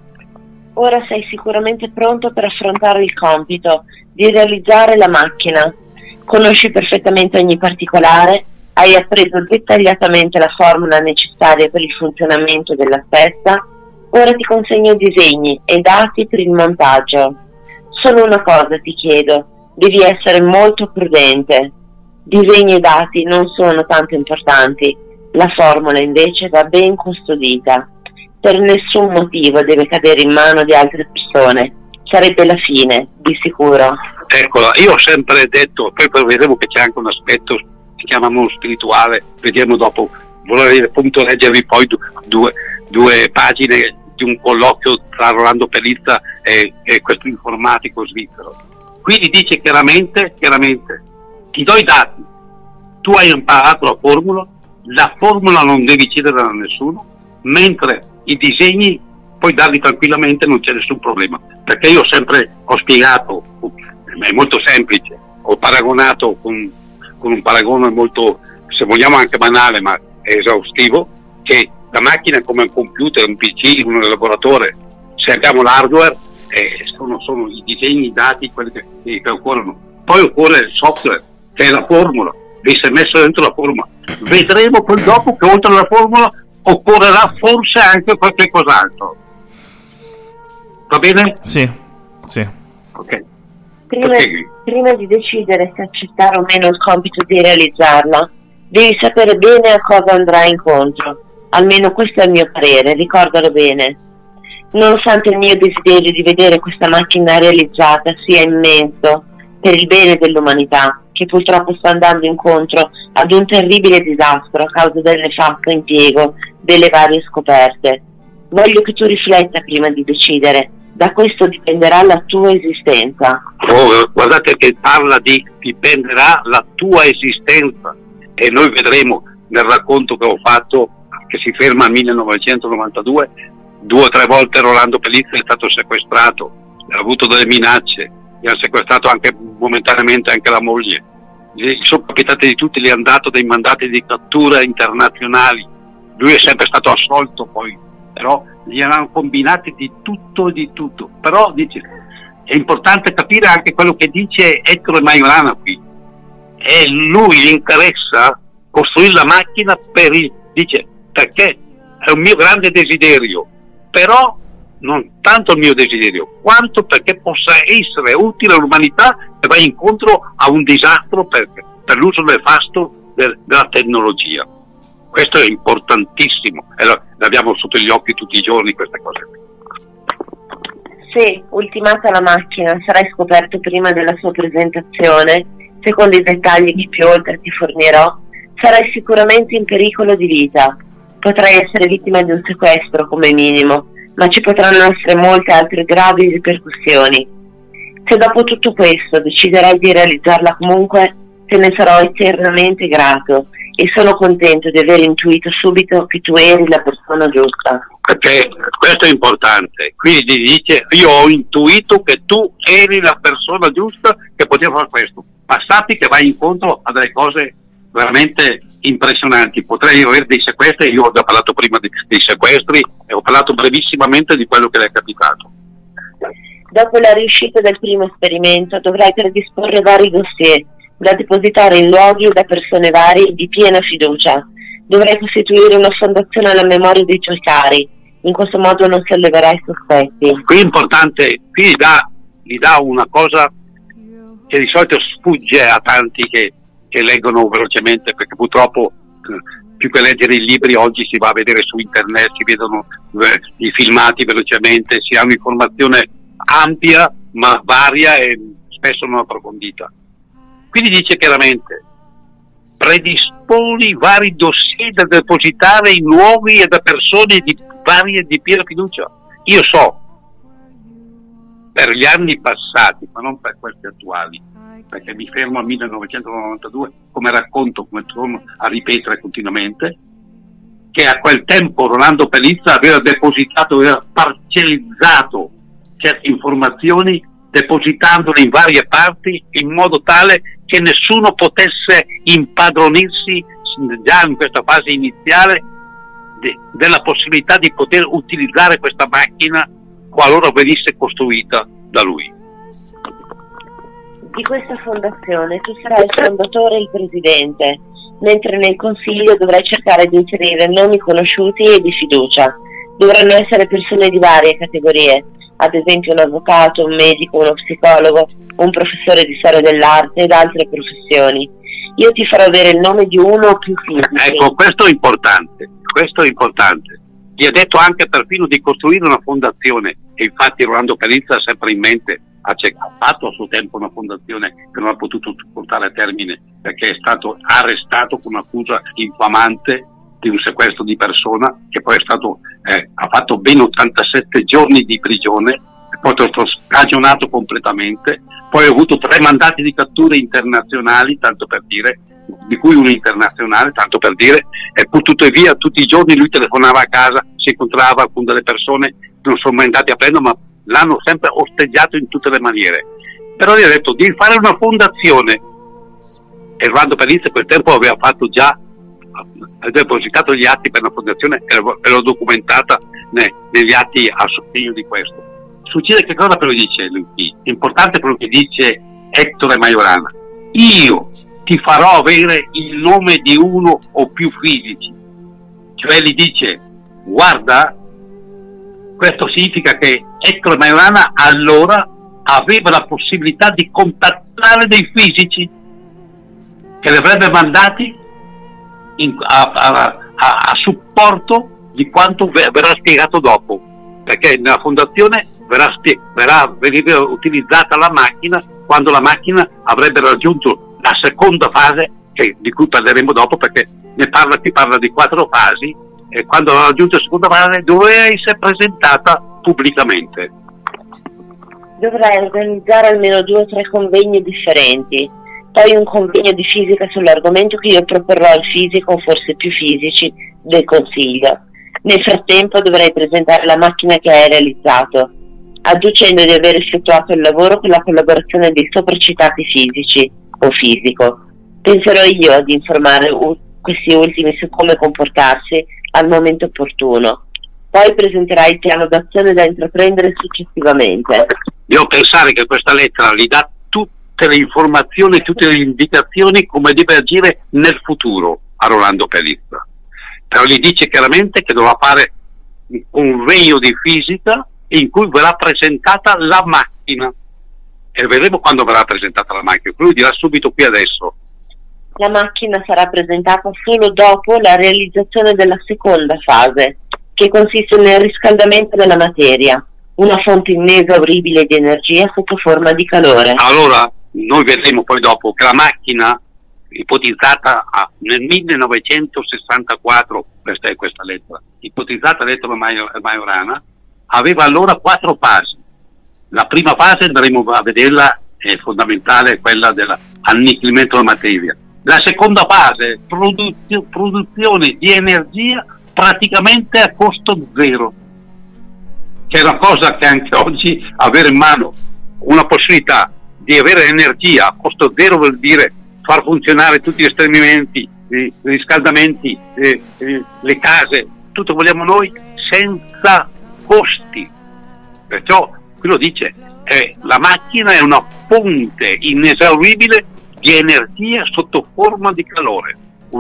Ora sei sicuramente pronto per affrontare il compito di realizzare la macchina. Conosci perfettamente ogni particolare, hai appreso dettagliatamente la formula necessaria per il funzionamento della stessa. Ora ti consegno disegni e dati per il montaggio. Solo una cosa ti chiedo, devi essere molto prudente. Disegni e dati non sono tanto importanti, la formula invece va ben custodita. Per nessun motivo deve cadere in mano di altre persone, sarebbe la fine, di sicuro. Eccola, io ho sempre detto, poi vedremo che c'è anche un aspetto, si chiama mondo spirituale, vediamo dopo, vorrei appunto leggervi poi due, due, due pagine di un colloquio tra Rolando Perizza e, e questo informatico svizzero. Quindi dice chiaramente, chiaramente, ti do i dati, tu hai imparato la formula, la formula non devi chiedere a nessuno, mentre i disegni puoi darli tranquillamente, non c'è nessun problema, perché io sempre ho spiegato, è molto semplice, ho paragonato con, con un paragone molto, se vogliamo anche banale, ma è esaustivo, che la macchina è come un computer, un P C, un elaboratore. Se abbiamo l'hardware, eh, sono, sono i disegni, i dati, quelli che, che occorrono. Poi occorre il software, che è la formula, vi si è messo dentro la formula. Vedremo poi dopo che oltre alla formula occorrerà forse anche qualche cos'altro. Va bene? Sì, sì. Ok. Prima, prima di decidere se accettare o meno il compito di realizzarla, devi sapere bene a cosa andrai incontro. Almeno questo è il mio parere, ricordalo bene. Nonostante il mio desiderio di vedere questa macchina realizzata sia immenso per il bene dell'umanità, che purtroppo sta andando incontro ad un terribile disastro a causa del nefasto impiego delle varie scoperte, voglio che tu rifletta prima di decidere. Da questo dipenderà la tua esistenza. Oh, guardate che parla di dipenderà la tua esistenza, e noi vedremo nel racconto che ho fatto, che si ferma al millenovecentonovantadue, due o tre volte Rolando Perizza è stato sequestrato, ha avuto delle minacce, gli hanno sequestrato anche momentaneamente anche la moglie, gli sono capitati di tutti, gli hanno dato dei mandati di cattura internazionali, lui è sempre stato assolto poi, però gli hanno combinati di tutto e di tutto. Però dice, è importante capire anche quello che dice Ettore Majorana qui, e lui gli interessa costruire la macchina per il, dice, perché è un mio grande desiderio, però non tanto il mio desiderio quanto perché possa essere utile all'umanità e va incontro a un disastro per, per l'uso nefasto del, della tecnologia. Questo è importantissimo, è la, le abbiamo sotto gli occhi tutti i giorni queste cose. Se, ultimata la macchina, sarai scoperto prima della sua presentazione, secondo i dettagli che più oltre ti fornirò, sarai sicuramente in pericolo di vita. Potrai essere vittima di un sequestro come minimo, ma ci potranno essere molte altre gravi ripercussioni. Se dopo tutto questo deciderai di realizzarla comunque, te ne sarò eternamente grato e sono contento di aver intuito subito che tu eri la persona giusta. Perché questo è importante, quindi dice io ho intuito che tu eri la persona giusta che poteva fare questo, ma sappi che vai incontro a delle cose veramente impressionanti. Potrei avere dei sequestri, io ho già parlato prima di, dei sequestri e ho parlato brevissimamente di quello che le è capitato. Dopo la riuscita del primo esperimento dovrai predisporre vari dossier da depositare in luoghi o da persone varie di piena fiducia. Dovrai costituire una fondazione alla memoria dei tuoi cari, in questo modo non solleverai sospetti. Qui è importante, qui gli dà, gli dà una cosa che di solito sfugge a tanti che, che leggono velocemente, perché purtroppo più che leggere i libri oggi si va a vedere su internet, si vedono eh, i filmati velocemente, si ha un'informazione ampia ma varia e spesso non approfondita. Quindi dice chiaramente predisponi vari dossier da depositare in luoghi e da persone di varie di piena fiducia. Io so per gli anni passati, ma non per questi attuali, perché mi fermo al millenovecentonovantadue come racconto, come torno a ripetere continuamente, che a quel tempo Rolando Pelizza aveva depositato, aveva parcellizzato certe informazioni, depositandole in varie parti in modo tale che nessuno potesse impadronirsi già in questa fase iniziale de, della possibilità di poter utilizzare questa macchina qualora venisse costruita da lui. Di questa fondazione tu sarai il fondatore e il presidente, mentre nel consiglio dovrai cercare di inserire nomi conosciuti e di fiducia. Dovranno essere persone di varie categorie, ad esempio un avvocato, un medico, uno psicologo, un professore di storia dell'arte ed altre professioni. Io ti farò avere il nome di uno o più fisici. Ecco, questo è importante, questo è importante. Gli ha detto anche perfino di costruire una fondazione, e infatti Rolando Pelizza ha sempre in mente, ha fatto a suo tempo una fondazione che non ha potuto portare a termine perché è stato arrestato con un'accusa infamante di un sequestro di persona, che poi è stato, eh, ha fatto ben ottantasette giorni di prigione, poi è stato scagionato completamente, poi ha avuto tre mandati di cattura internazionali, tanto per dire, di cui uno internazionale, tanto per dire, e poi tutto e via, tutti i giorni lui telefonava a casa, si incontrava con delle persone, non sono mai andati a prendere, ma l'hanno sempre osteggiato in tutte le maniere. Però gli ha detto di fare una fondazione, e Rolando Pelizza a quel tempo aveva fatto già, ha depositato gli atti per la fondazione e l'ho documentata ne, negli atti a sostegno di questo. Succede che cosa però dice lui? È importante quello che dice Ettore Majorana: io ti farò avere il nome di uno o più fisici, cioè gli dice guarda, questo significa che Ettore Majorana allora aveva la possibilità di contattare dei fisici che li avrebbe mandati in, a, a, a, a supporto di quanto verrà spiegato dopo, perché nella fondazione verrà, spie, verrà verrà utilizzata la macchina quando la macchina avrebbe raggiunto la seconda fase, che, di cui parleremo dopo, perché ne parla, qui parla di quattro fasi, e quando ha raggiunto la seconda fase doveva essere presentata pubblicamente. Dovrai organizzare almeno due o tre convegni differenti, poi un convegno di fisica sull'argomento che io proporrò al fisico o forse più fisici del consiglio. Nel frattempo dovrai presentare la macchina che hai realizzato, adducendo di aver effettuato il lavoro con la collaborazione dei sopracitati fisici o fisico. Penserò io ad informare u- questi ultimi su come comportarsi al momento opportuno. Poi presenterai il piano d'azione da intraprendere successivamente. Devo pensare che questa lettera gli dà tutte le informazioni, tutte le indicazioni come deve agire nel futuro a Rolando Pelizza. Però gli dice chiaramente che dovrà fare un convegno di fisica in cui verrà presentata la macchina, e vedremo quando verrà presentata la macchina. Lui dirà subito qui adesso. La macchina sarà presentata solo dopo la realizzazione della seconda fase, che consiste nel riscaldamento della materia, una fonte inesauribile di energia sotto forma di calore. Allora, noi vedremo poi dopo che la macchina ipotizzata a, nel millenovecentosessantaquattro, questa è questa lettera, ipotizzata lettera Majorana, aveva allora quattro fasi. La prima fase, andremo a vederla, è fondamentale, quella dell'annichilimento della materia. La seconda fase, produzio, produzione di energia praticamente a costo zero, che è una cosa che anche oggi avere in mano una possibilità di avere energia a costo zero vuol dire far funzionare tutti gli estremismenti, i riscaldamenti, eh, eh, le case, tutto vogliamo noi senza costi. Perciò qui lo dice, eh, la macchina è una fonte inesauribile di energia sotto forma di calore. Uh.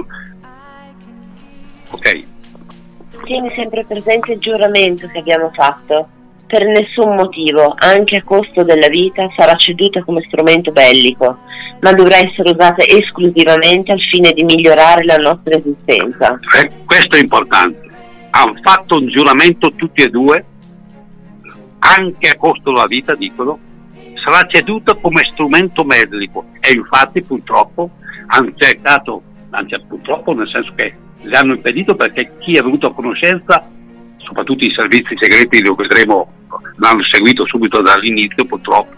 Ok. Tieni sempre presente il giuramento che abbiamo fatto. Per nessun motivo, anche a costo della vita, sarà ceduta come strumento bellico, ma dovrà essere usata esclusivamente al fine di migliorare la nostra esistenza. Eh, questo è importante. Hanno fatto un giuramento tutti e due, anche a costo della vita, dicono, sarà ceduta come strumento bellico, e infatti purtroppo hanno cercato, anzi purtroppo nel senso che le hanno impedito, perché chi è venuto a conoscenza, soprattutto i servizi segreti, lo vedremo, l'hanno seguito subito dall'inizio purtroppo,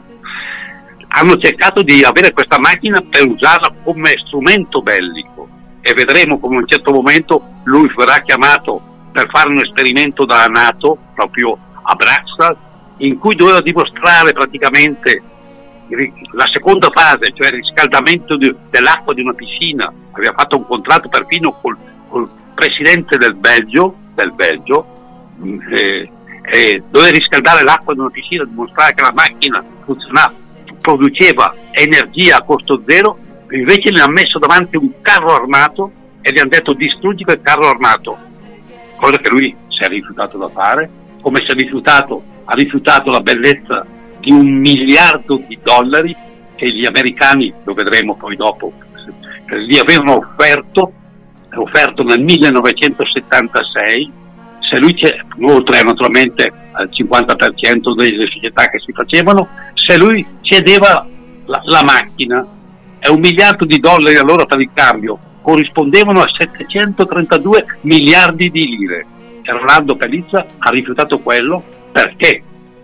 hanno cercato di avere questa macchina per usarla come strumento bellico, e vedremo come a un certo momento lui verrà chiamato per fare un esperimento dalla NATO proprio a Braxton, in cui doveva dimostrare praticamente la seconda fase, cioè il riscaldamento di, dell'acqua di una piscina. Aveva fatto un contratto perfino col, col presidente del Belgio, del Belgio eh, eh, doveva riscaldare l'acqua di una piscina, dimostrare che la macchina funzionava, produceva energia a costo zero. Invece ne ha messo davanti un carro armato e gli hanno detto distruggi quel carro armato, cosa che lui si è rifiutato da fare, come si è rifiutato, ha rifiutato la bellezza di un miliardo di dollari che gli americani, lo vedremo poi dopo, gli avevano offerto, offerto nel millenovecentosettantasei, se lui c'è, oltre naturalmente al cinquanta per cento delle società che si facevano, se lui cedeva la, la macchina, e un miliardo di dollari allora per il cambio corrispondevano a settecentotrentadue miliardi di lire. E Rolando Pelizza ha rifiutato quello perché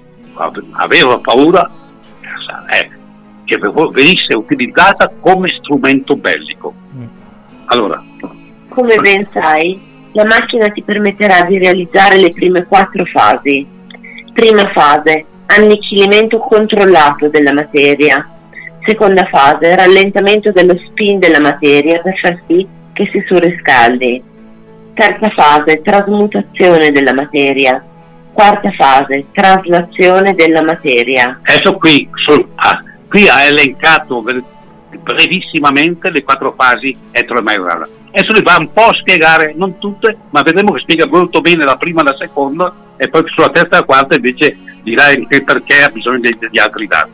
aveva paura eh, che venisse utilizzata come strumento bellico. Allora, come ben sai, la macchina ti permetterà di realizzare le prime quattro fasi. Prima fase, annichilimento controllato della materia. Seconda fase, rallentamento dello spin della materia per far sì che si surriscaldi. Terza fase, trasmutazione della materia. Quarta fase, traslazione della materia. Adesso qui, sul, ah, qui ha elencato brevissimamente le quattro fasi entro la Majorana. Adesso le va un po' a spiegare, non tutte, ma vedremo che spiega molto bene la prima e la seconda, e poi sulla terza e la quarta invece dirà anche perché ha bisogno di, di altri dati.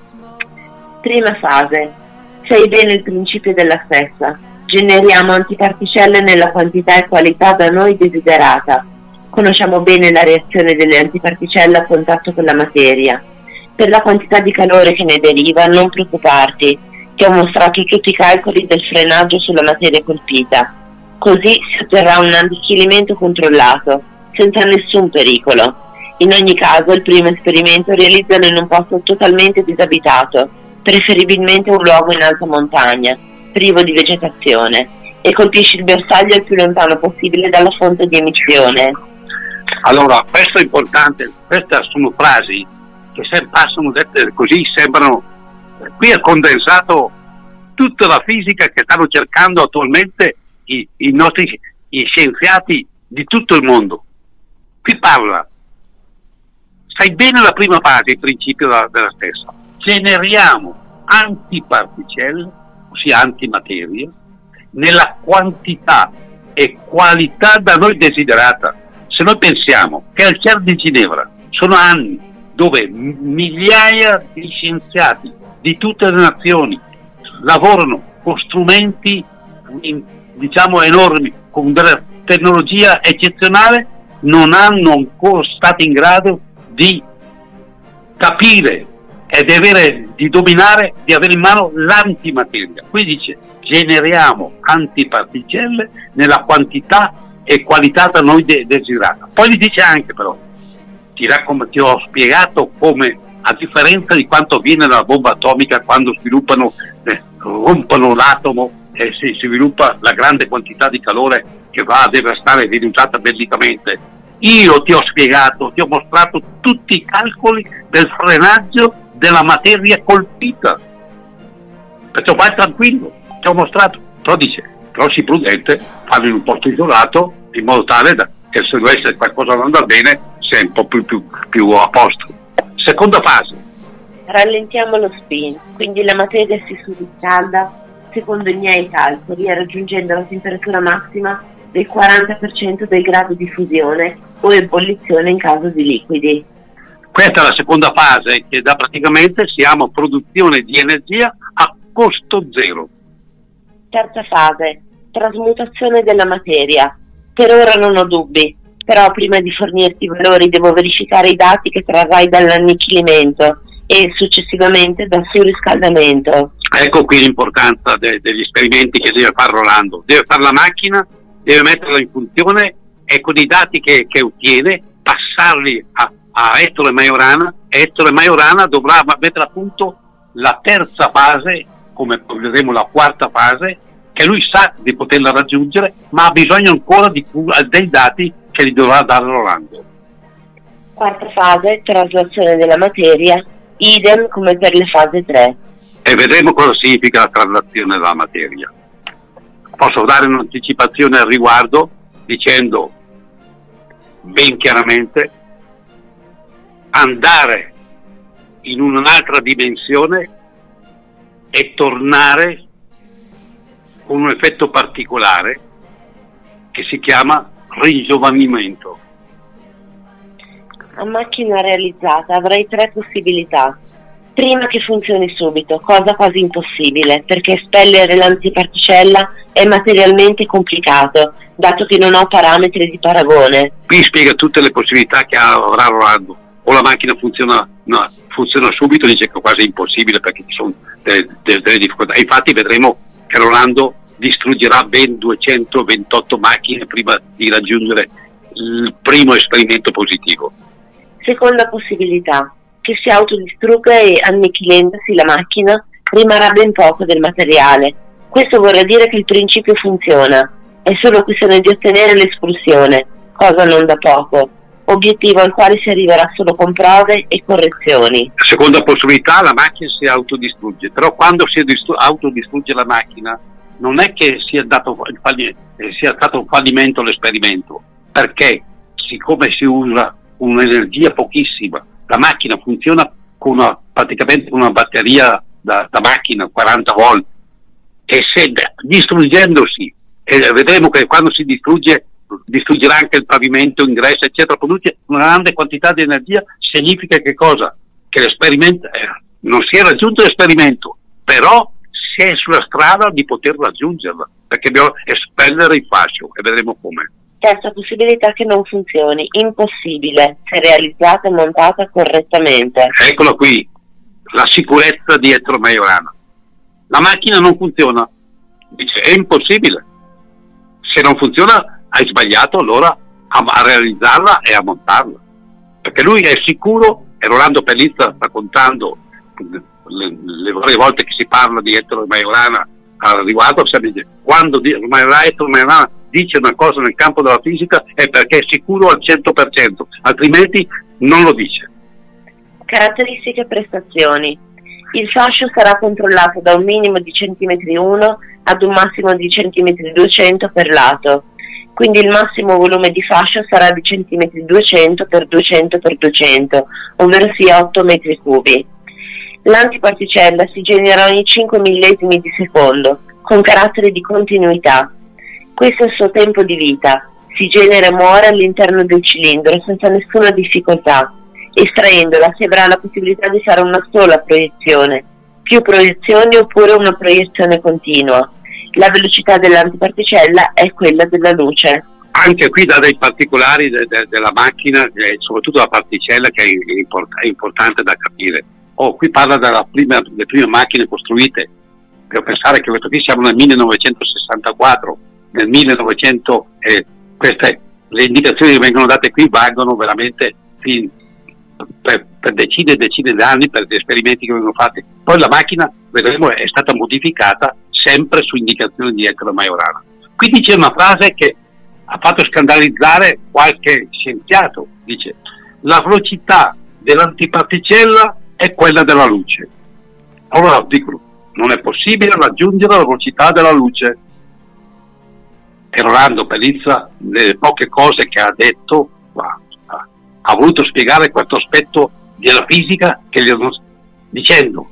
Prima fase, sai bene il principio della stessa. Generiamo antiparticelle nella quantità e qualità da noi desiderata. Conosciamo bene la reazione delle antiparticelle a contatto con la materia. Per la quantità di calore che ne deriva, non preoccuparti, ti ho mostrato tutti i calcoli del frenaggio sulla materia colpita. Così si otterrà un annichilimento controllato, senza nessun pericolo. In ogni caso, il primo esperimento realizzalo in un posto totalmente disabitato, preferibilmente un luogo in alta montagna, privo di vegetazione, e colpisci il bersaglio il più lontano possibile dalla fonte di emissione. Allora, questo è importante, queste sono frasi che se passano dette così, sembrano, qui è condensato tutta la fisica che stanno cercando attualmente i, i nostri i scienziati di tutto il mondo. Qui parla, sai bene la prima fase, il principio della, della stessa, generiamo antiparticelle, ossia antimaterie, nella quantità e qualità da noi desiderata. Se noi pensiamo che al C E R di Ginevra sono anni dove migliaia di scienziati di tutte le nazioni lavorano con strumenti diciamo enormi, con della tecnologia eccezionale, non hanno ancora stato in grado di capire e di, avere, di dominare, di avere in mano l'antimateria. Quindi dice: generiamo antiparticelle nella quantità e qualità da noi de- desiderata. Poi gli dice anche, però, ti, raccom- ti ho spiegato come, a differenza di quanto avviene nella bomba atomica, quando sviluppano, eh, rompono l'atomo e si sviluppa la grande quantità di calore che va a devastare e viene usata bellicamente, io ti ho spiegato, ti ho mostrato tutti i calcoli del frenaggio della materia colpita, perciò vai tranquillo, ti ho mostrato. Però dice: però sii prudente, farlo in un posto isolato, in modo tale da, che se dovesse qualcosa non andare bene sei un po' più, più, più a posto. Seconda fase: rallentiamo lo spin, quindi la materia si surriscalda secondo i miei calcoli, raggiungendo la temperatura massima del quaranta per cento del grado di fusione o ebollizione in caso di liquidi. Questa è la seconda fase, che da praticamente siamo produzione di energia a costo zero. Terza fase, trasmutazione della materia. Per ora non ho dubbi, però prima di fornirti i valori devo verificare i dati che trarrai dall'annichilimento e successivamente dal surriscaldamento. Ecco qui l'importanza de- degli esperimenti che deve fare Rolando. Deve fare la macchina, deve metterla in funzione e con i dati che, che ottiene passarli a, a Ettore Majorana, e Ettore Majorana dovrà mettere a punto la terza fase, come poi vedremo la quarta fase, che lui sa di poterla raggiungere, ma ha bisogno ancora di, dei dati che gli dovrà dare Rolando. Quarta fase, traslazione della materia, idem come per le fasi tre. E vedremo cosa significa la traslazione della materia. Posso dare un'anticipazione al riguardo dicendo ben chiaramente: andare in un'altra dimensione e tornare con un effetto particolare che si chiama ringiovanimento. A macchina realizzata avrei tre possibilità. Prima, che funzioni subito, cosa quasi impossibile, perché espellere l'antiparticella è materialmente complicato, dato che non ho parametri di paragone. Qui spiega tutte le possibilità che avrà Rolando. O la macchina funziona, no, funziona subito, dice che è quasi impossibile perché ci sono delle, delle, delle difficoltà. Infatti vedremo che Rolando distruggerà ben duecentoventotto macchine prima di raggiungere il primo esperimento positivo. Seconda possibilità, che si autodistrugga e, annichilendosi la macchina, rimarrà ben poco del materiale. Questo vorrà dire che il principio funziona, è solo questione di ottenere l'espulsione, cosa non da poco, obiettivo al quale si arriverà solo con prove e correzioni. Seconda possibilità, la macchina si autodistrugge, però quando si distru- autodistrugge la macchina non è che sia, dato, falli- eh, sia stato un fallimento l'esperimento, perché siccome si usa un'energia pochissima, la macchina funziona con una, praticamente con una batteria da, da macchina quaranta volt, e se distruggendosi, e vedremo che quando si distrugge distruggerà anche il pavimento, ingresso eccetera, produce una grande quantità di energia, significa che cosa? Che l'esperimento eh, non si è raggiunto l'esperimento, però si è sulla strada di poter raggiungerla, perché dobbiamo espellere il fascio e vedremo come. Terza possibilità, che non funzioni, impossibile, se realizzata e montata correttamente. Eccola qui, la sicurezza di Ettore Majorana. La macchina non funziona, dice è impossibile, se non funziona hai sbagliato allora a, a realizzarla e a montarla, perché lui è sicuro, e Rolando Pellizza sta contando le, le varie volte che si parla di Ettore Majorana al riguardo, quando di, Ettore Majorana dice una cosa nel campo della fisica è perché è sicuro al cento per cento, altrimenti non lo dice. Caratteristiche e prestazioni. Il fascio sarà controllato da un minimo di centimetri uno ad un massimo di centimetri duecento per lato, quindi il massimo volume di fascio sarà di centimetri duecento per duecento per duecento, ovvero sia otto metri cubi. L'antiparticella si genera ogni cinque millesimi di secondo, con carattere di continuità. Questo è il suo tempo di vita, si genera e muore all'interno del cilindro senza nessuna difficoltà. Estraendola si avrà la possibilità di fare una sola proiezione, più proiezioni oppure una proiezione continua. La velocità dell'antiparticella è quella della luce. anche qui da dei particolari de, de, della macchina, e soprattutto la particella, che è, import- è importante da capire. Oh, qui parla della prima, delle prime macchine costruite. Per pensare che questo qui siamo nel millenovecentosessantaquattro, nel millenovecento, eh, queste, le indicazioni che vengono date qui valgono veramente fin, per, per decine e decine di anni, per gli esperimenti che vengono fatti. Poi la macchina, vedremo, è stata modificata sempre su indicazioni di Ettore Majorana. Qui dice una frase che ha fatto scandalizzare qualche scienziato, dice: la velocità dell'antiparticella è quella della luce. Allora dicono, non è possibile raggiungere la velocità della luce. E Rolando Pelizza, nelle poche cose che ha detto, ha, ha voluto spiegare questo aspetto della fisica, che gli hanno, dicendo: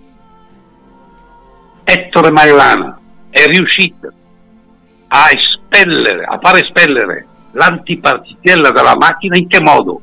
Ettore Majorana è riuscito a espellere, a far espellere l'antiparticella dalla macchina. In che modo?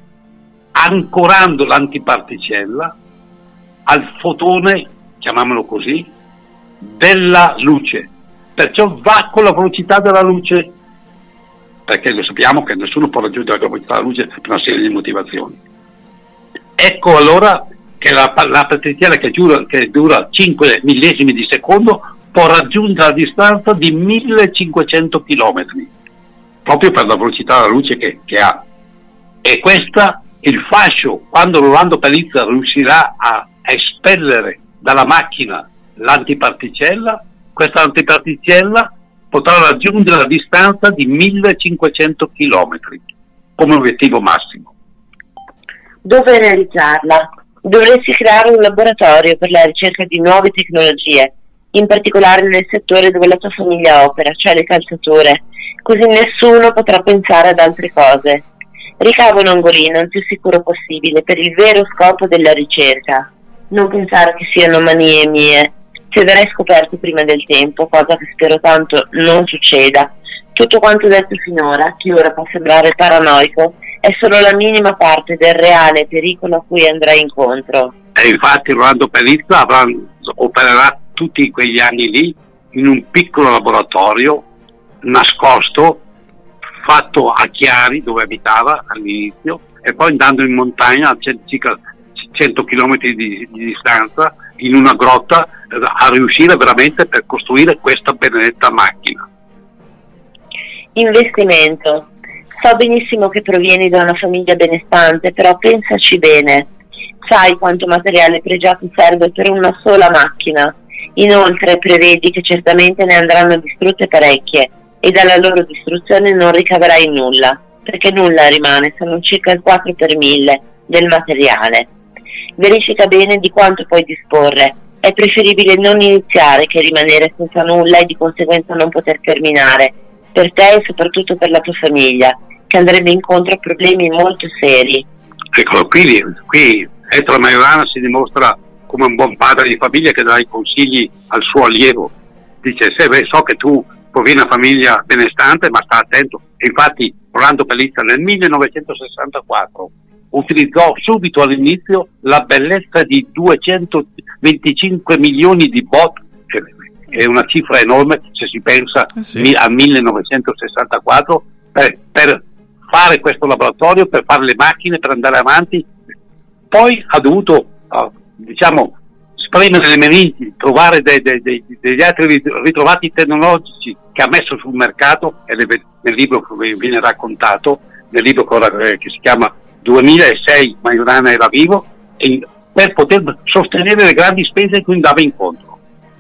Ancorando l'antiparticella al fotone, chiamiamolo così, della luce. Perciò va con la velocità della luce, perché lo sappiamo che nessuno può raggiungere la velocità della luce per una serie di motivazioni. Ecco allora che la, la particella che dura, che dura cinque millesimi di secondo può raggiungere la distanza di millecinquecento chilometri, proprio per la velocità della luce che, che ha. E questa, il fascio, quando Rolando Pelizza riuscirà a espellere dalla macchina l'antiparticella, questa antiparticella potrà raggiungere la distanza di millecinquecento chilometri come obiettivo massimo. Dove realizzarla? Dovresti creare un laboratorio per la ricerca di nuove tecnologie, in particolare nel settore dove la tua famiglia opera, cioè le calzature, così nessuno potrà pensare ad altre cose. Ricava un angolino il più sicuro possibile per il vero scopo della ricerca. Non pensare che siano manie mie. Se verrai scoperto prima del tempo, cosa che spero tanto non succeda, tutto quanto detto finora, che ora può sembrare paranoico, è solo la minima parte del reale pericolo a cui andrai incontro. E infatti Rolando Pelizza avrà, opererà tutti quegli anni lì in un piccolo laboratorio nascosto, fatto a Chiari, dove abitava all'inizio, e poi andando in montagna a circa cento chilometri di, di distanza, in una grotta, a riuscire veramente per costruire questa benedetta macchina. Investimento. So benissimo che provieni da una famiglia benestante, però pensaci bene. Sai quanto materiale pregiato serve per una sola macchina. Inoltre prevedi che certamente ne andranno distrutte parecchie e dalla loro distruzione non ricaverai nulla, perché nulla rimane se non circa il quattro per mille del materiale. Verifica bene di quanto puoi disporre. È preferibile non iniziare che rimanere senza nulla e di conseguenza non poter terminare, per te e soprattutto per la tua famiglia, che andrebbe incontro a problemi molto seri. Ecco, qui, qui Ettore Majorana si dimostra come un buon padre di famiglia che dà i consigli al suo allievo. Dice: se beh, so che tu provieni da una famiglia benestante, ma sta attento. E infatti Rolando Pelizza nel millenovecentosessantaquattro utilizzò subito all'inizio la bellezza di duecentoventicinque milioni di bot, che è una cifra enorme se si pensa eh sì. al millenovecentosessantaquattro, per, per fare questo laboratorio, per fare le macchine, per andare avanti. Poi ha dovuto, uh, diciamo, spremere le meningi, trovare dei, dei, dei, degli altri ritrovati tecnologici che ha messo sul mercato, e nel libro viene raccontato, nel libro che si chiama duemilasei Majorana era vivo, e per poter sostenere le grandi spese in cui andava incontro.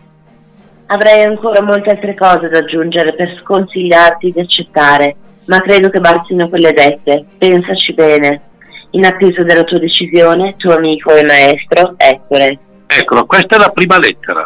Avrei ancora molte altre cose da aggiungere per sconsigliarti di accettare, ma credo che bastino quelle dette. Pensaci bene. In attesa della tua decisione, tuo amico e maestro Ettore. Eccolo, questa è la prima lettera.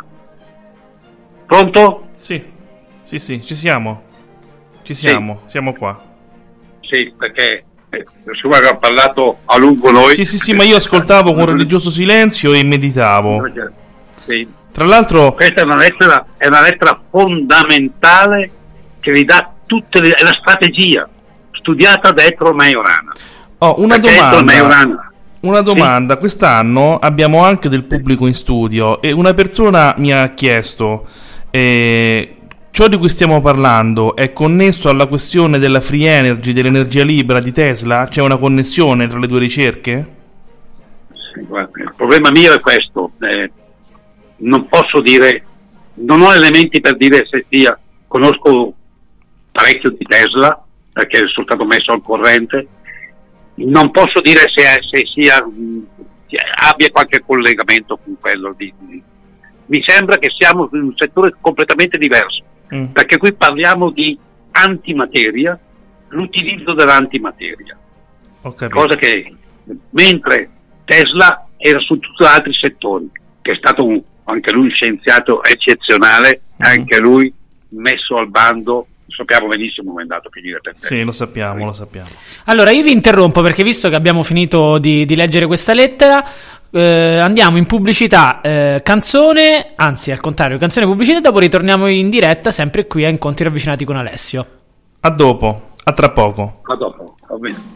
Pronto? Sì, sì, sì, ci siamo. Ci siamo, sì. Siamo qua. Sì, perché nessuno aveva parlato a lungo noi. Sì, sì, sì, ma io ascoltavo con religioso silenzio e meditavo. Sì. Tra l'altro, questa è una lettera, è una lettera fondamentale che vi dà tutte le, è la strategia studiata da Ettore Majorana. Oh, una domanda. Una domanda, sì. Quest'anno abbiamo anche del pubblico in studio e una persona mi ha chiesto, eh, ciò di cui stiamo parlando è connesso alla questione della free energy, dell'energia libera di Tesla? C'è una connessione tra le due ricerche? Sì, guarda, il problema mio è questo, eh, non posso dire, non ho elementi per dire se sia, conosco parecchio di Tesla perché sono stato messo al corrente, non posso dire se, se sia se abbia qualche collegamento con quello di, di mi sembra che siamo in un settore completamente diverso, mm. perché qui parliamo di antimateria, l'utilizzo dell'antimateria, cosa che mentre Tesla era su tutti gli altri settori, che è stato un, anche lui un scienziato eccezionale, mm. anche lui messo al bando. Sappiamo benissimo come è andato a finire per te. Sì, lo sappiamo, lo sappiamo. Allora io vi interrompo perché visto che abbiamo finito di, di leggere questa lettera, eh, andiamo in pubblicità, eh, canzone, anzi al contrario, canzone pubblicità, e dopo ritorniamo in diretta sempre qui a Incontri Ravvicinati con Alessio. A dopo, a tra poco. A dopo, va bene.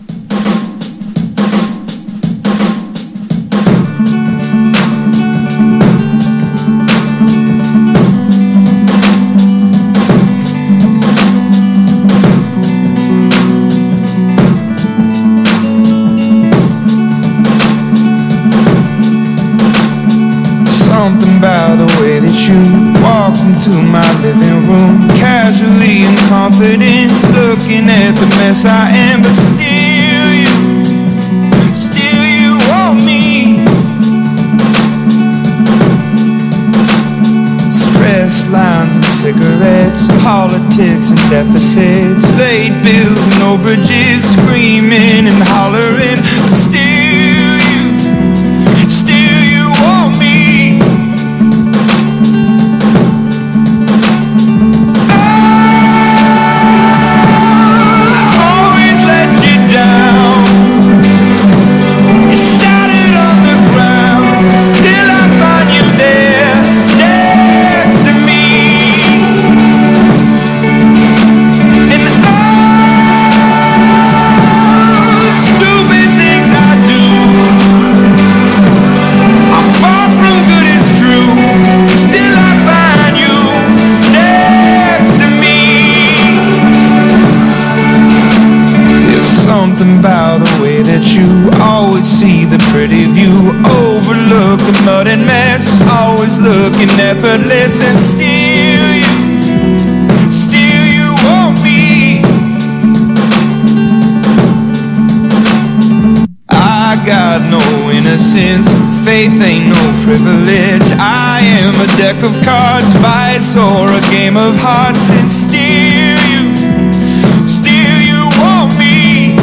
Something about the way that you walked into my living room, casually and confident, looking at the mess I am, but still you, still you want me. Stress lines and cigarettes, politics and deficits, late bills and overages, screaming and hollering, but still you, still you want me. Something about the way that you always see the pretty view, overlook the mud and mess, always looking effortless, and still you, still you want me. I got no innocence, faith ain't no privilege, I am a deck of cards, vice or a game of hearts, and still you, still you want me.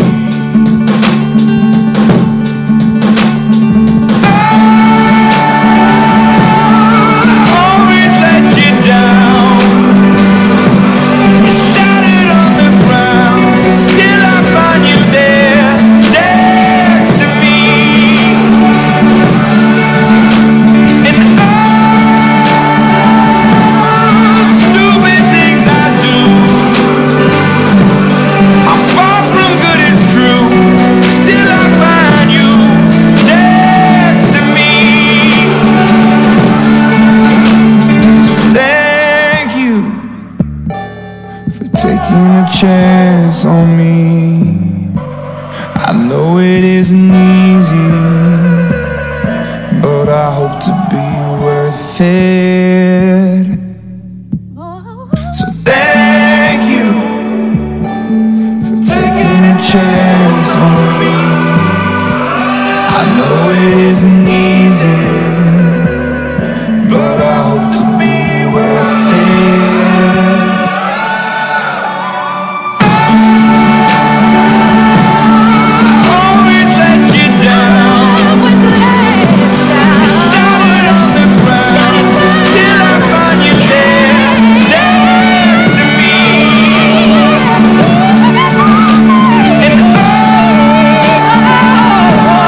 Chance on me, I know it isn't easy, but I hope to be worth it. So thank you for taking a chance on me. I know it isn't easy, but I hope to be worth it.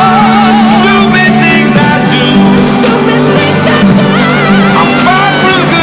From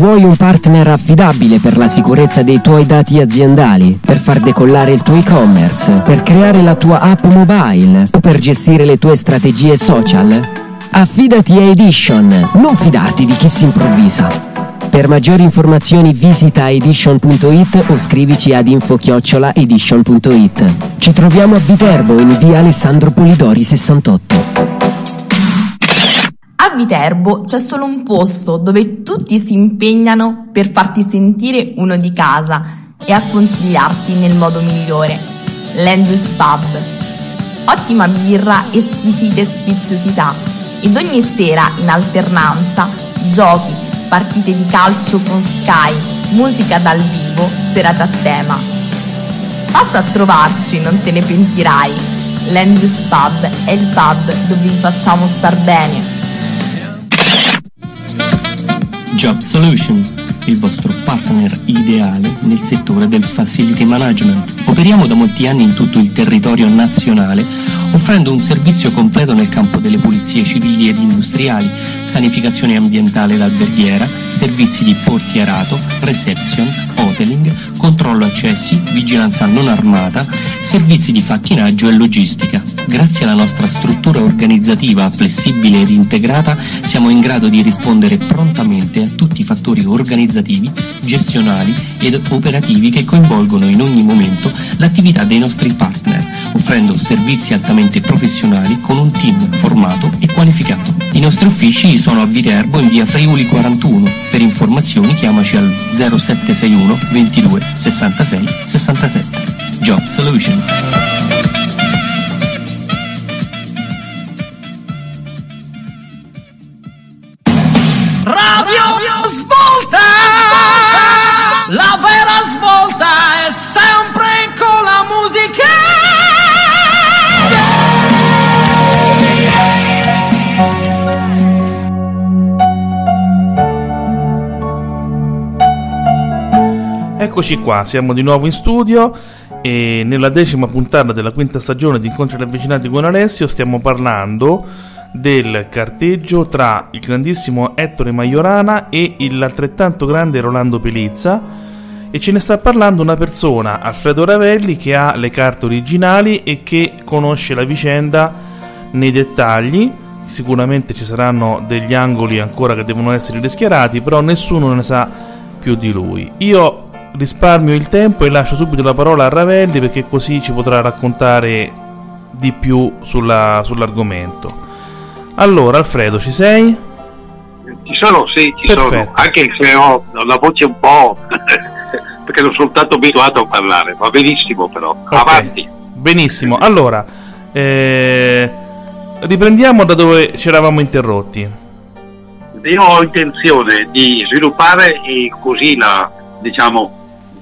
Vuoi un partner affidabile per la sicurezza dei tuoi dati aziendali, per far decollare il tuo e-commerce, per creare la tua app mobile o per gestire le tue strategie social? Affidati a Edition, non fidati di chi si improvvisa. Per maggiori informazioni visita edition punto it o scrivici ad info chiocciola edition punto it. Ci troviamo a Viterbo in via Alessandro Polidori sessantotto. A Viterbo c'è solo un posto dove tutti si impegnano per farti sentire uno di casa e a consigliarti nel modo migliore. L'Andrews Pub. Ottima birra e squisite sfiziosità ed ogni sera in alternanza giochi, partite di calcio con Sky, musica dal vivo, serate a tema. Passa a trovarci, non te ne pentirai. L'Andrews Pub è il pub dove vi facciamo star bene. Job Solution, il vostro partner ideale nel settore del facility management. Operiamo da molti anni in tutto il territorio nazionale, offrendo un servizio completo nel campo delle pulizie civili ed industriali, sanificazione ambientale ed alberghiera, servizi di portierato, reception, hoteling, controllo accessi, vigilanza non armata, servizi di facchinaggio e logistica. Grazie alla nostra struttura organizzativa flessibile ed integrata, siamo in grado di rispondere prontamente a tutti i fattori organizzativi, gestionali ed operativi che coinvolgono in ogni momento l'attività dei nostri partner, offrendo servizi altamente professionali con un team formato e qualificato. I nostri uffici sono a Viterbo in via Friuli quarantuno. Per informazioni chiamaci al zero sette sei uno ventidue sessantasei sessantasette. Job Solution. Radio Svolta! La vera svolta è sempre con la musica! Eccoci qua, siamo di nuovo in studio e nella decima puntata della quinta stagione di Incontri ravvicinati con Alessio stiamo parlando del carteggio tra il grandissimo Ettore Majorana e l'altrettanto grande Rolando Pelizza, e ce ne sta parlando una persona, Alfredo Ravelli, che ha le carte originali e che conosce la vicenda nei dettagli. Sicuramente ci saranno degli angoli ancora che devono essere rischiarati, però nessuno ne sa più di lui. Io risparmio il tempo e lascio subito la parola a Ravelli, perché così ci potrà raccontare di più sulla, sull'argomento. Allora, Alfredo, ci sei? Ci sono, sì, ci Perfetto. sono, anche se ho la voce un po' perché sono soltanto abituato a parlare, va benissimo però, Okay. avanti. Benissimo, allora eh, riprendiamo da dove ci eravamo interrotti. Io ho intenzione di sviluppare e così la, diciamo,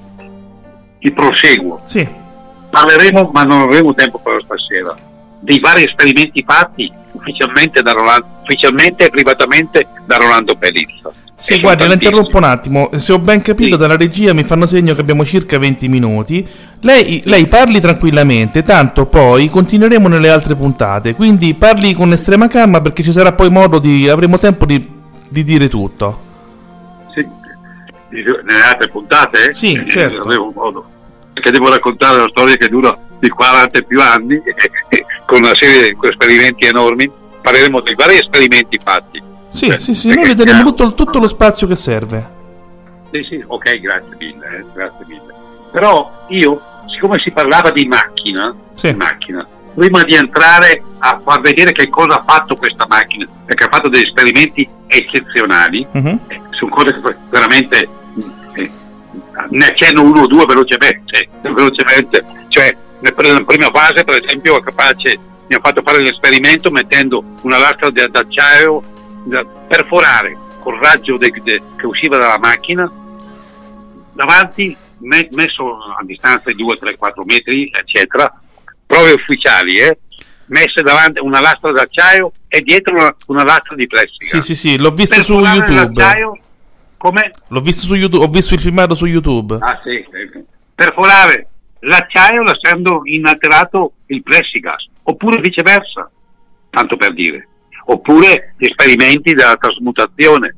il proseguo. Sì. Parleremo, ma non avremo tempo per stasera, dei vari esperimenti fatti ufficialmente da Rolando, ufficialmente e privatamente da Rolando Pelizza. Sì, guardi, la interrompo un attimo. Se ho ben capito, sì, dalla regia mi fanno segno che abbiamo circa venti minuti. Lei, sì. lei parli tranquillamente, tanto poi continueremo nelle altre puntate. Quindi parli con estrema calma, perché ci sarà poi modo di. avremo tempo di, di dire tutto. Sì, nelle altre puntate? Sì, eh, certo. Avevo modo. Perché devo raccontare una storia che dura di quaranta e più anni, con una serie di esperimenti enormi. Parleremo dei vari esperimenti fatti. Sì, Beh, sì, sì, noi le daremo tutto, tutto lo spazio che serve. Sì, sì, ok, grazie mille, eh, grazie mille. Però io, siccome si parlava di macchina, sì. di macchina, prima di entrare a far vedere che cosa ha fatto questa macchina, perché ha fatto degli esperimenti eccezionali, uh-huh. eh, sono cose che veramente eh, ne accenno uno o due velocemente, velocemente. Cioè, nella prima fase, per esempio, è capace, mi ha fatto fare l'esperimento mettendo una lastra d'acciaio, perforare col raggio de, de, che usciva dalla macchina davanti, me, messo a distanza di due, tre, quattro metri, eccetera, prove ufficiali, eh, messe davanti una lastra d'acciaio e dietro una, una lastra di plastica. Sì, sì, sì, l'ho visto su YouTube. Come? L'ho visto su YouTube, ho visto il filmato su YouTube. Ah, sì, perforare l'acciaio lasciando inalterato il plexiglass, oppure viceversa, tanto per dire. Oppure gli esperimenti della trasmutazione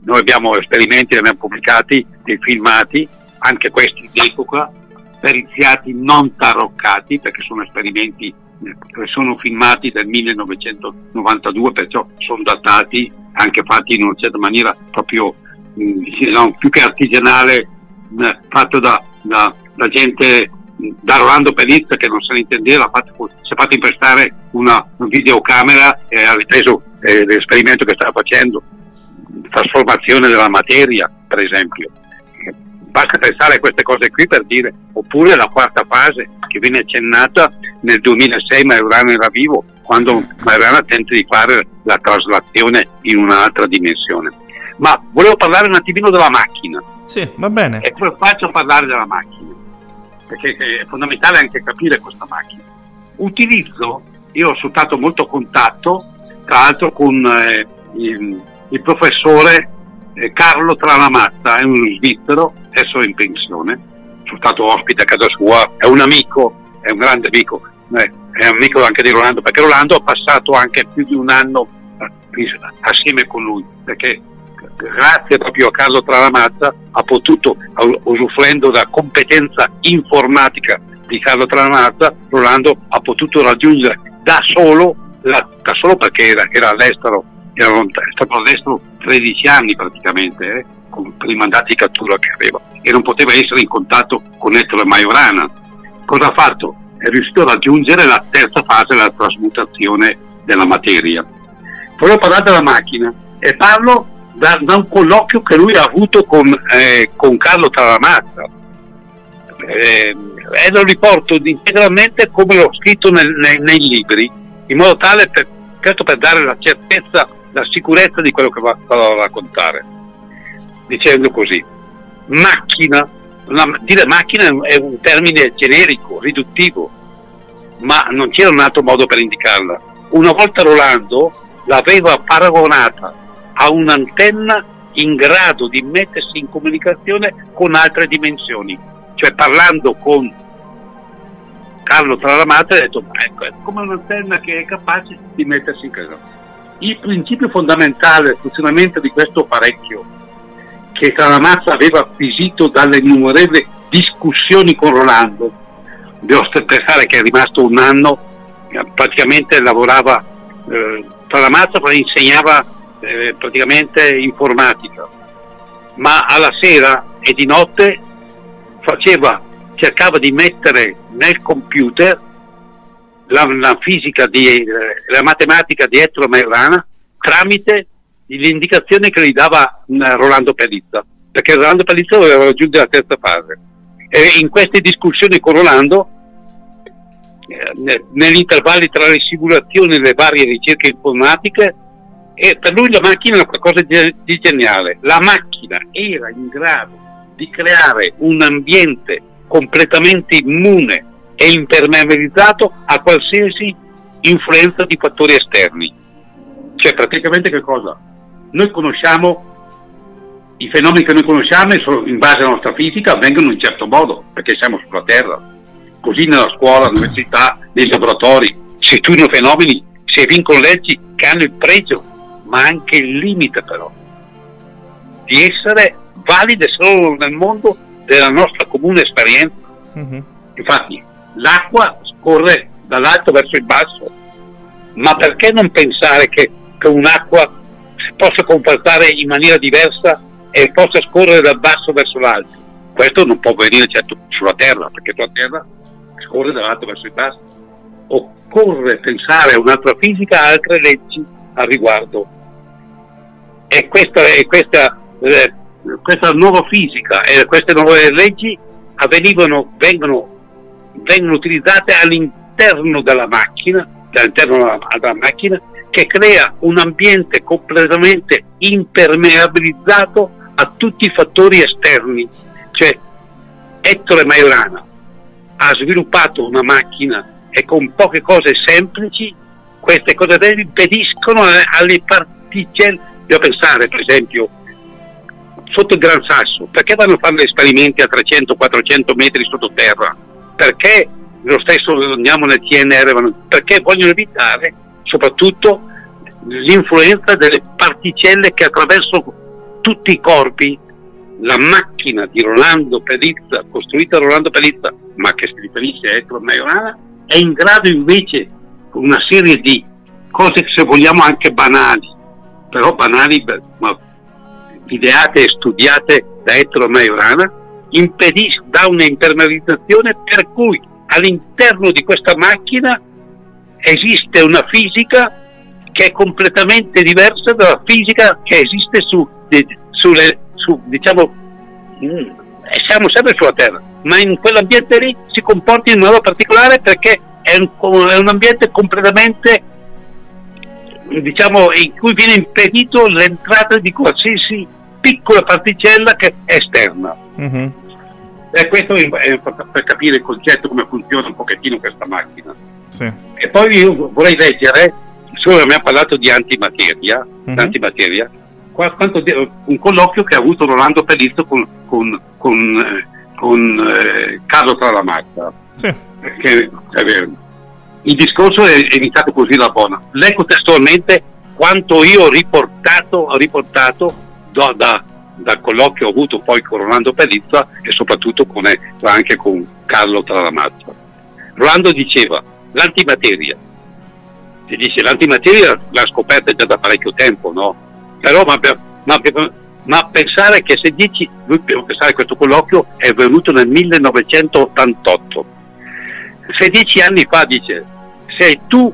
noi abbiamo esperimenti, abbiamo pubblicati dei filmati, anche questi d'epoca, periziati non taroccati, perché sono esperimenti che sono filmati del millenovecentonovantadue, perciò sono datati, anche fatti in una certa maniera proprio mh, no, più che artigianale, mh, fatto da, da, da gente, mh, da Rolando Pelizza, che non se ne intendeva, fatto, si è fatto imprestare una, una videocamera e ha ripreso eh, l'esperimento che stava facendo, trasformazione della materia, per esempio. Basta pensare a queste cose qui per dire, oppure la quarta fase che viene accennata nel duemilasei, Majorana era vivo, quando Majorana tenta di fare la traslazione in un'altra dimensione. Ma volevo parlare un attimino della macchina. Sì, va bene. E come faccio a parlare della macchina? Perché è fondamentale anche capire questa macchina. Utilizzo, io ho stato molto contatto, tra l'altro con eh, il, il professore eh, Carlo Tranamazza, è uno svizzero, adesso è in pensione, sono stato ospite a casa sua, è un amico, è un grande amico, eh, è un amico anche di Rolando, perché Rolando ha passato anche più di un anno eh, assieme con lui, perché grazie proprio a Carlo Tranamazza ha potuto, usufruendo della competenza informatica di Carlo Tranamazza, Rolando ha potuto raggiungere da solo, la, da solo perché era, era all'estero, era stato all'estero tredici anni praticamente, eh, con, con i mandati di cattura che aveva, e non poteva essere in contatto con Ettore Majorana. Cosa ha fatto? È riuscito a raggiungere la terza fase della trasmutazione della materia. Volevo parlare della macchina e parlo da, da un colloquio che lui ha avuto con, eh, con Carlo Tranamazza, eh, e lo riporto integralmente come l'ho scritto nel, nei, nei libri, in modo tale per, certo per dare la certezza, la sicurezza di quello che vado a raccontare, dicendo così: macchina, una, dire macchina è un termine generico, riduttivo, ma non c'era un altro modo per indicarla. Una volta Rolando l'aveva paragonata a un'antenna in grado di mettersi in comunicazione con altre dimensioni, cioè parlando con Carlo Tranamazza ha detto, ma ecco, è come un'antenna che è capace di mettersi in casa. Il principio fondamentale del funzionamento di questo apparecchio, che Tranamazza aveva acquisito dalle innumerevoli discussioni con Rolando, devo pensare che è rimasto un anno, praticamente lavorava, eh, Tranamazza insegnava eh, praticamente informatica, ma alla sera e di notte faceva, cercava di mettere nel computer la, la fisica di eh, la matematica di Ettore Majorana tramite le indicazioni che gli dava mh, Rolando Pelizza, perché Rolando Pelizza doveva raggiungere la terza fase, e in queste discussioni con Rolando, eh, negli intervalli tra le simulazioni e le varie ricerche informatiche, e per lui la macchina era qualcosa di, di geniale. La macchina era in grado di creare un ambiente completamente immune e impermeabilizzato a qualsiasi influenza di fattori esterni. Cioè praticamente che cosa? Noi conosciamo i fenomeni che noi conosciamo, sono in base alla nostra fisica, avvengono in un certo modo perché siamo sulla Terra. Così nella scuola, all'università, nei laboratori si studiano fenomeni, si vincono leggi che hanno il pregio ma anche il limite però di essere valide solo nel mondo della nostra comune esperienza. Mm-hmm. Infatti l'acqua scorre dall'alto verso il basso, ma perché non pensare che, che un'acqua si possa comportare in maniera diversa e possa scorrere dal basso verso l'alto? Questo non può avvenire certo sulla Terra, perché sulla Terra scorre dall'alto verso il basso. Occorre pensare a un'altra fisica, a altre leggi al riguardo, e questa, e questa eh, questa nuova fisica e queste nuove leggi avvenivano, vengono, vengono utilizzate all'interno della macchina, all'interno della, della macchina, che crea un ambiente completamente impermeabilizzato a tutti i fattori esterni. Cioè Ettore Majorana ha sviluppato una macchina e con poche cose semplici queste cose impediscono alle particelle. Devo pensare per esempio sotto il Gran Sasso, perché vanno a fare esperimenti a trecento quattrocento metri sottoterra? Perché lo stesso andiamo nel T N R? Perché vogliono evitare soprattutto l'influenza delle particelle che attraverso tutti i corpi, la macchina di Rolando Pelizza, costruita da Rolando Pelizza, ma che si riferisce a Ettore Majorana, è in grado invece, con una serie di cose che, se vogliamo, anche banali, però banali, ma ideate e studiate da Ettore Majorana, impedisce, dà una impermeabilizzazione per cui all'interno di questa macchina esiste una fisica che è completamente diversa dalla fisica che esiste su, sulle, su diciamo, mm, siamo sempre sulla Terra, ma in quell'ambiente lì si comporta in modo particolare perché è un, è un ambiente completamente, diciamo, in cui viene impedito l'entrata di qualsiasi piccola particella che è esterna. Mm-hmm. E questo è per capire il concetto, come funziona un pochettino questa macchina. Sì. E poi io vorrei leggere, solo mi ha parlato di antimateria, mm-hmm. antimateria quanto, un colloquio che ha avuto Rolando Pelizza con, con, con, eh, con eh, Carlo Tralamazza. Sì. Che, eh, il discorso è iniziato così da buona. Leggo testualmente quanto io ho riportato, ho riportato da, da, dal colloquio che ho avuto poi con Rolando Pelizza e soprattutto con, eh, anche con Carlo Tralamazza. Rolando diceva: l'antimateria, si dice l'antimateria l'ha scoperta già da parecchio tempo, no? Però ma, ma, ma pensare che se dici, lui pensare che questo colloquio è venuto nel millenovecentottantotto, se dieci anni fa, dice, se tu,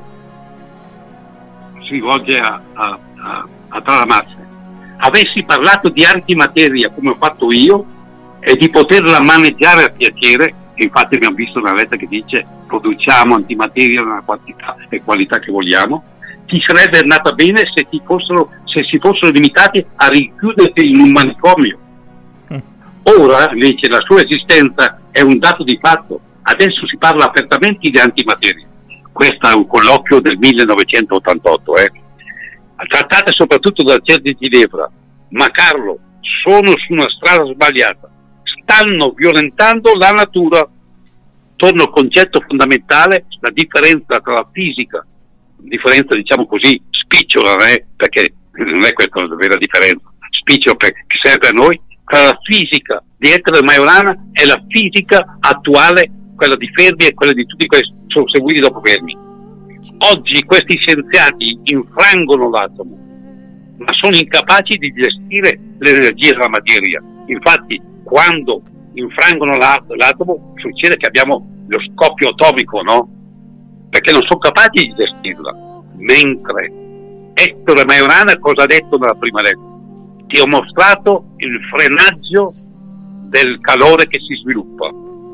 si rivolge a, a, a, a Tralamazza, avessi parlato di antimateria come ho fatto io e di poterla maneggiare a piacere, infatti abbiamo visto una lettera che dice produciamo antimateria nella quantità e qualità che vogliamo, ti sarebbe andata bene se ti fossero, se si fossero limitati a rinchiuderti in un manicomio. Mm. Ora invece la sua esistenza è un dato di fatto, adesso si parla apertamente di antimateria. Questo è un colloquio del millenovecentottantotto, eh. Trattate soprattutto dal C E R di Ginevra, ma Carlo, sono su una strada sbagliata, stanno violentando la natura. Torno al concetto fondamentale, la differenza tra la fisica, differenza diciamo così spicciola, eh, perché non è questa la vera differenza, spicciola che serve a noi, tra la fisica di Ettore Majorana e la fisica attuale, quella di Fermi e quella di tutti quelli che sono seguiti dopo Fermi. Oggi questi scienziati infrangono l'atomo, ma sono incapaci di gestire l'energia della materia. Infatti, quando infrangono l'atomo, succede che abbiamo lo scoppio atomico, no? Perché non sono capaci di gestirla. Mentre Ettore Majorana cosa ha detto nella prima lettera? Ti ho mostrato il frenaggio del calore che si sviluppa.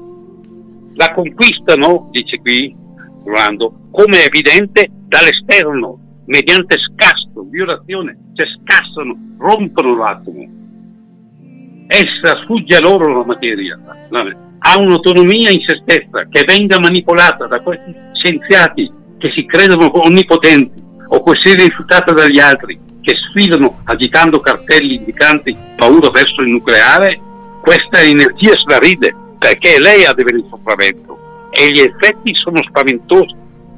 La conquistano, dice qui Rolando, come è evidente, dall'esterno, mediante scasso, violazione, cioè scassano, rompono l'atomo. Essa sfugge a loro la materia, ha un'autonomia in se stessa che venga manipolata da questi scienziati che si credono onnipotenti o che sia rifiutata dagli altri, che sfidano agitando cartelli indicanti paura verso il nucleare. Questa energia se la ride perché lei ha di avere il sopravvento e gli effetti sono spaventosi.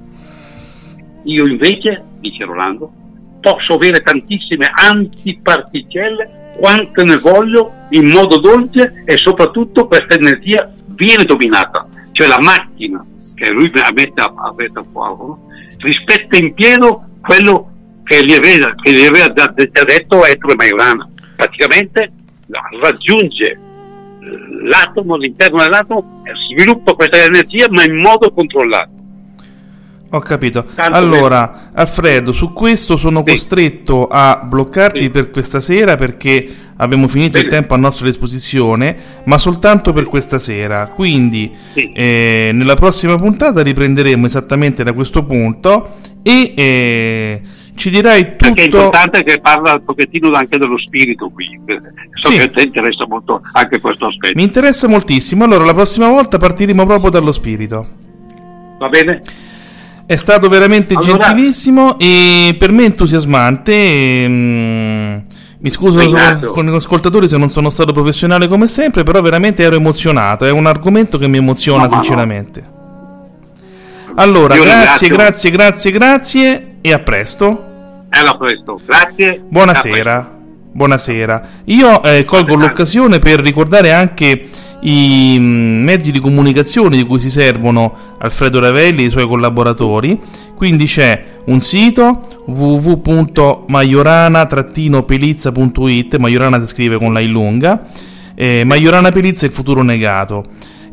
Io invece, dice Rolando, posso avere tantissime antiparticelle quante ne voglio in modo dolce e soprattutto questa energia viene dominata, cioè la macchina che lui mette a, a, a fuoco rispetta in pieno quello che gli aveva, che gli aveva già detto Ettore Majorana. Praticamente raggiunge l'atomo, all'interno dell'atomo sviluppa questa energia ma in modo controllato. Ho capito. Tanto allora, per... Alfredo, su questo sono sì. costretto a bloccarti sì. per questa sera perché abbiamo finito Bene. il tempo a nostra disposizione, ma soltanto per questa sera. Quindi sì. eh, nella prossima puntata riprenderemo esattamente da questo punto e eh, ci dirai tutto. Perché è importante che parla un pochettino anche dello spirito qui. So sì. che ti interessa molto anche questo aspetto. Mi interessa moltissimo. Allora la prossima volta partiremo proprio dallo spirito. Va bene? È stato veramente allora, gentilissimo e per me entusiasmante. E, mm, mi scuso con gli ascoltatori se non sono stato professionale come sempre, però veramente ero emozionato. È un argomento che mi emoziona no, sinceramente. No. Allora, Io grazie, ringrazio. grazie, grazie, grazie e a presto. E a presto, grazie. Buonasera. Buonasera. Io eh, colgo l'occasione per ricordare anche i mh, mezzi di comunicazione di cui si servono Alfredo Ravelli e i suoi collaboratori. Quindi c'è un sito w w w punto majorana pelizza punto it, Majorana si scrive con la I lunga, eh, Majorana Pelizza il futuro negato.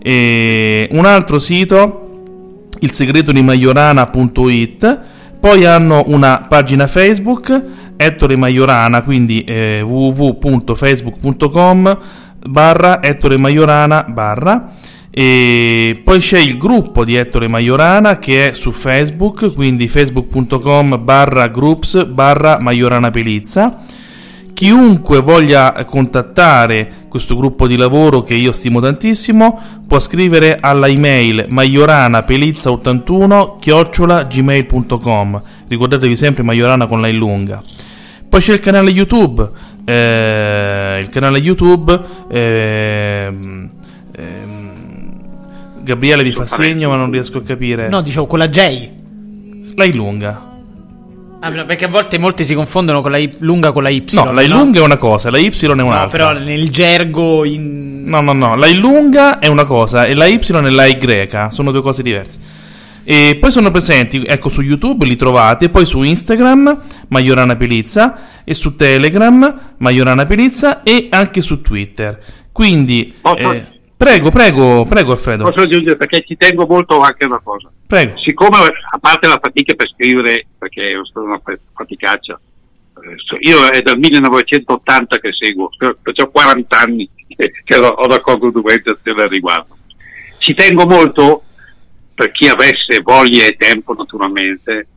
E un altro sito, il segreto di majorana punto it. Poi hanno una pagina Facebook, Ettore Majorana, quindi eh, w w w punto facebook punto com barra Ettore Majorana barra, e poi c'è il gruppo di Ettore Majorana che è su Facebook, quindi facebook punto com barra groups barra Majorana Pelizza. Chiunque voglia contattare questo gruppo di lavoro, che io stimo tantissimo, può scrivere alla email majoranapelizza ottantuno chiocciola gmail punto com. Ricordatevi sempre Majorana con la I lunga. Poi c'è il canale YouTube, eh, il canale YouTube eh, eh, Gabriele vi fa segno ma non riesco a capire. No, dicevo con la J. La I lunga. Ah, perché a volte molti si confondono con la I lunga con la Y. No, la I no? lunga è una cosa, la Y è un'altra. No, però nel gergo in... No, no, no, la I lunga è una cosa e la Y è la Y, sono due cose diverse. E poi sono presenti, ecco, su YouTube li trovate, poi su Instagram Majorana Pelizza, e su Telegram Majorana Pelizza, e anche su Twitter. Quindi eh, prego, prego, prego Alfredo. Posso aggiungere, perché ci tengo molto anche una cosa. Prego. Siccome, a parte la fatica per scrivere, perché è stata una faticaccia, io è dal millenovecentottanta che seguo, ho quaranta anni che ho raccolto documentazione al riguardo. Ci tengo molto, per chi avesse voglia e tempo naturalmente,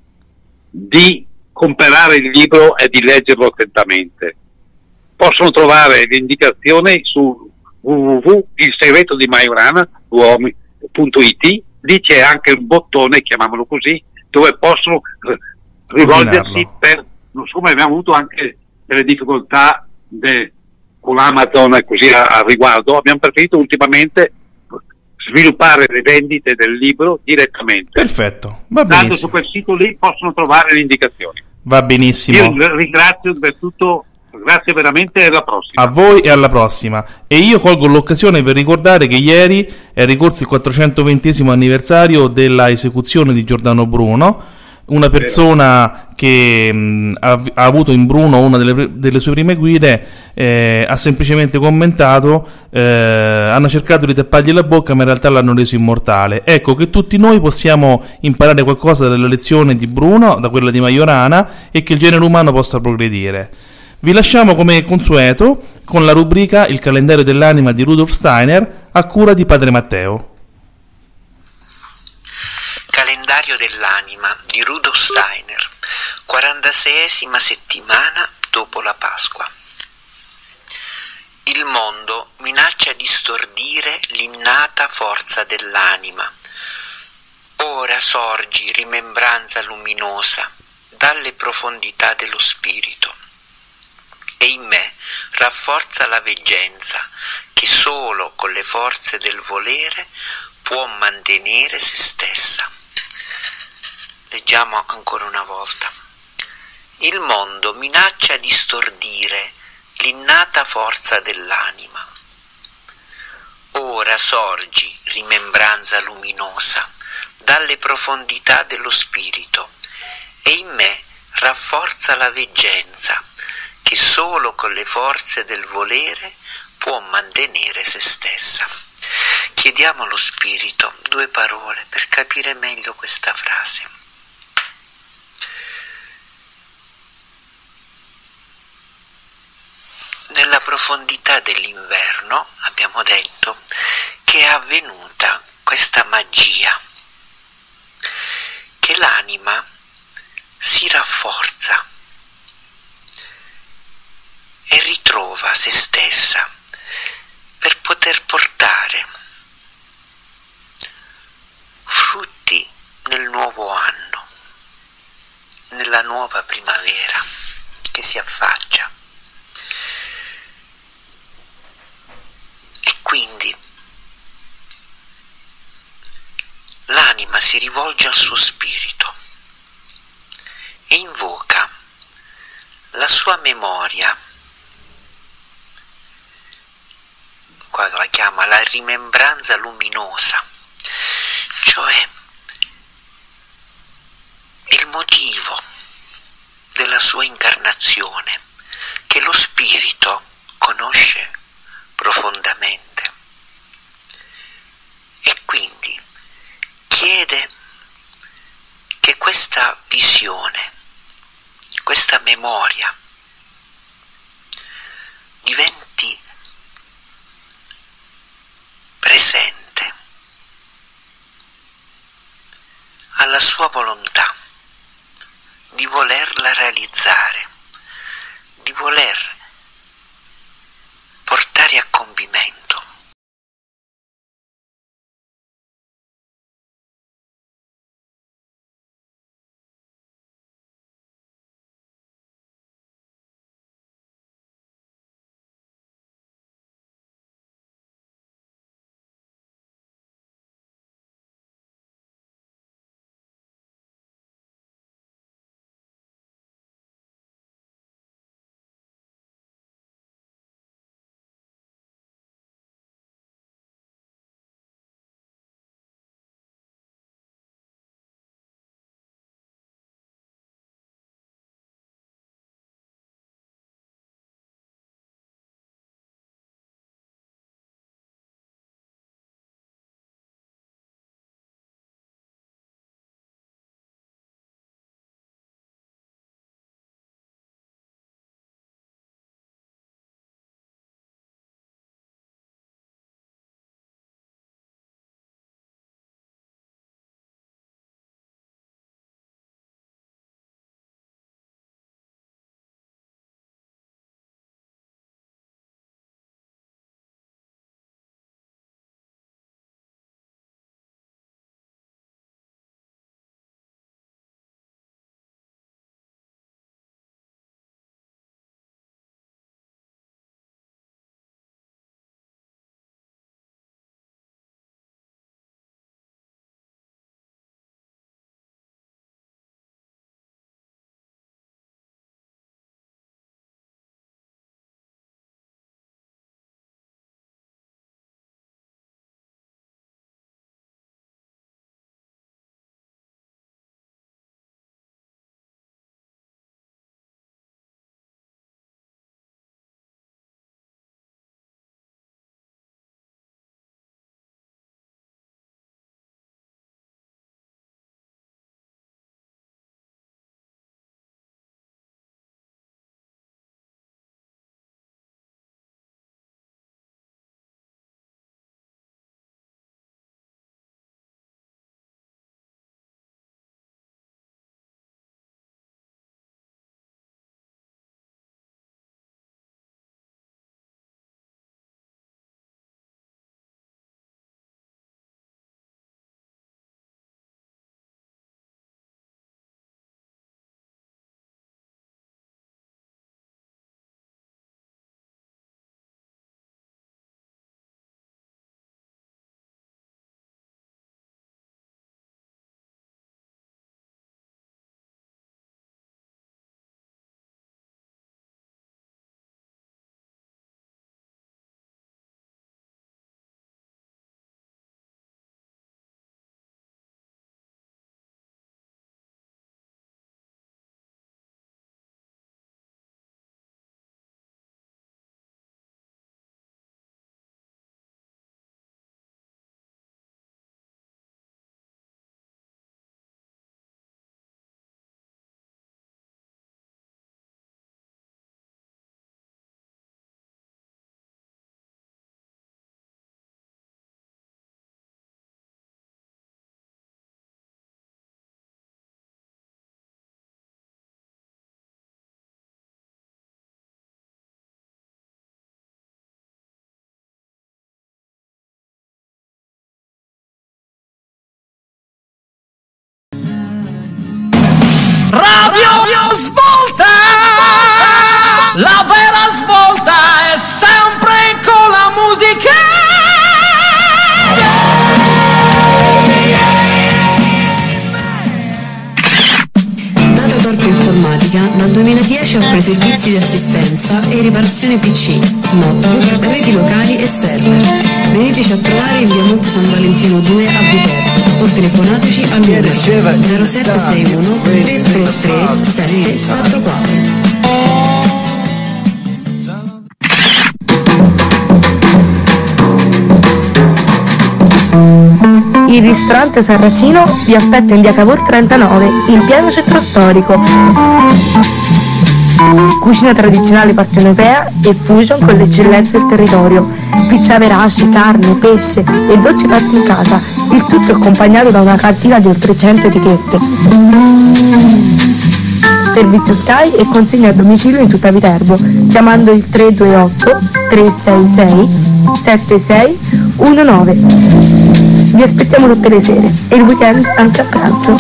di comprare il libro e di leggerlo attentamente. Possono trovare le indicazioni su w w w punto il segreto di Majorana punto it. Lì c'è anche un bottone, chiamiamolo così, dove possono rivolgersi per, non so, ma abbiamo avuto anche delle difficoltà de, con Amazon e così a, a riguardo. Abbiamo preferito ultimamente sviluppare le vendite del libro direttamente. Perfetto, va benissimo. Tanto su quel sito lì possono trovare le indicazioni. Va benissimo. Io ringrazio per tutto. Grazie veramente, e alla prossima. A voi e alla prossima. E io colgo l'occasione per ricordare che ieri è ricorso il quattrocentoventesimo anniversario della esecuzione di Giordano Bruno, una persona che mh, ha, ha avuto in Bruno una delle, delle sue prime guide, eh, ha semplicemente commentato, eh, hanno cercato di tappargli la bocca ma in realtà l'hanno reso immortale. Ecco che tutti noi possiamo imparare qualcosa dalla lezione di Bruno, da quella di Majorana, e che il genere umano possa progredire. Vi lasciamo come consueto con la rubrica Il calendario dell'anima di Rudolf Steiner, a cura di Padre Matteo. Calendario dell'anima di Rudolf Steiner, quarantaseiesima settimana dopo la Pasqua. Il mondo minaccia di stordire l'innata forza dell'anima. Ora sorgi, rimembranza luminosa, dalle profondità dello spirito. E in me rafforza la veggenza che solo con le forze del volere può mantenere se stessa. Leggiamo ancora una volta. Il mondo minaccia di stordire l'innata forza dell'anima. Ora sorgi, rimembranza luminosa, dalle profondità dello spirito, e in me rafforza la veggenza che solo con le forze del volere può mantenere se stessa. Chiediamo allo Spirito due parole per capire meglio questa frase. Nella profondità dell'inverno abbiamo detto che è avvenuta questa magia, che l'anima si rafforza e ritrova se stessa per poter portare frutti nel nuovo anno, nella nuova primavera che si affaccia. E quindi l'anima si rivolge al suo spirito e invoca la sua memoria qua la chiama la rimembranza luminosa, cioè il motivo della sua incarnazione che lo spirito conosce profondamente e quindi chiede che questa visione, questa memoria diventi presente alla sua volontà di volerla realizzare, di voler portare a compimento più informatica, dal duemiladieci offre servizi di assistenza e riparazione P C, notebook, reti locali e server. Veniteci a trovare in via Monte San Valentino due a Viterbo o telefonateci al numero zero sette sei uno tre tre tre sette quattro quattro. Il ristorante Sarrasino vi aspetta in via Cavour trentanove, in pieno centro storico. Cucina tradizionale partenopea e fusion con le eccellenze del territorio. Pizza verace, carne, pesce e dolci fatti in casa. Il tutto accompagnato da una cantina di oltre cento etichette. Servizio Sky e consegna a domicilio in tutta Viterbo, chiamando il tre due otto tre sei sei sette sei uno nove. Vi aspettiamo tutte le sere e il weekend anche a pranzo.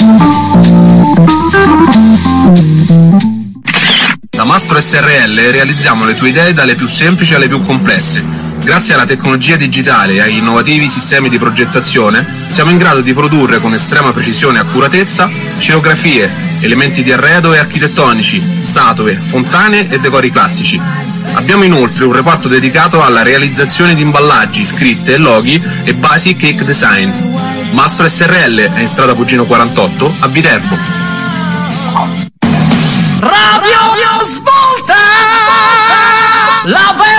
Da Mastro S R L realizziamo le tue idee dalle più semplici alle più complesse. Grazie alla tecnologia digitale e agli innovativi sistemi di progettazione siamo in grado di produrre con estrema precisione e accuratezza scenografie, elementi di arredo e architettonici, statue, fontane e decori classici. Abbiamo inoltre un reparto dedicato alla realizzazione di imballaggi, scritte, loghi e basic cake design. Mastro S R L è in strada Pugino quarantotto a Viterbo. Radio Svolta! La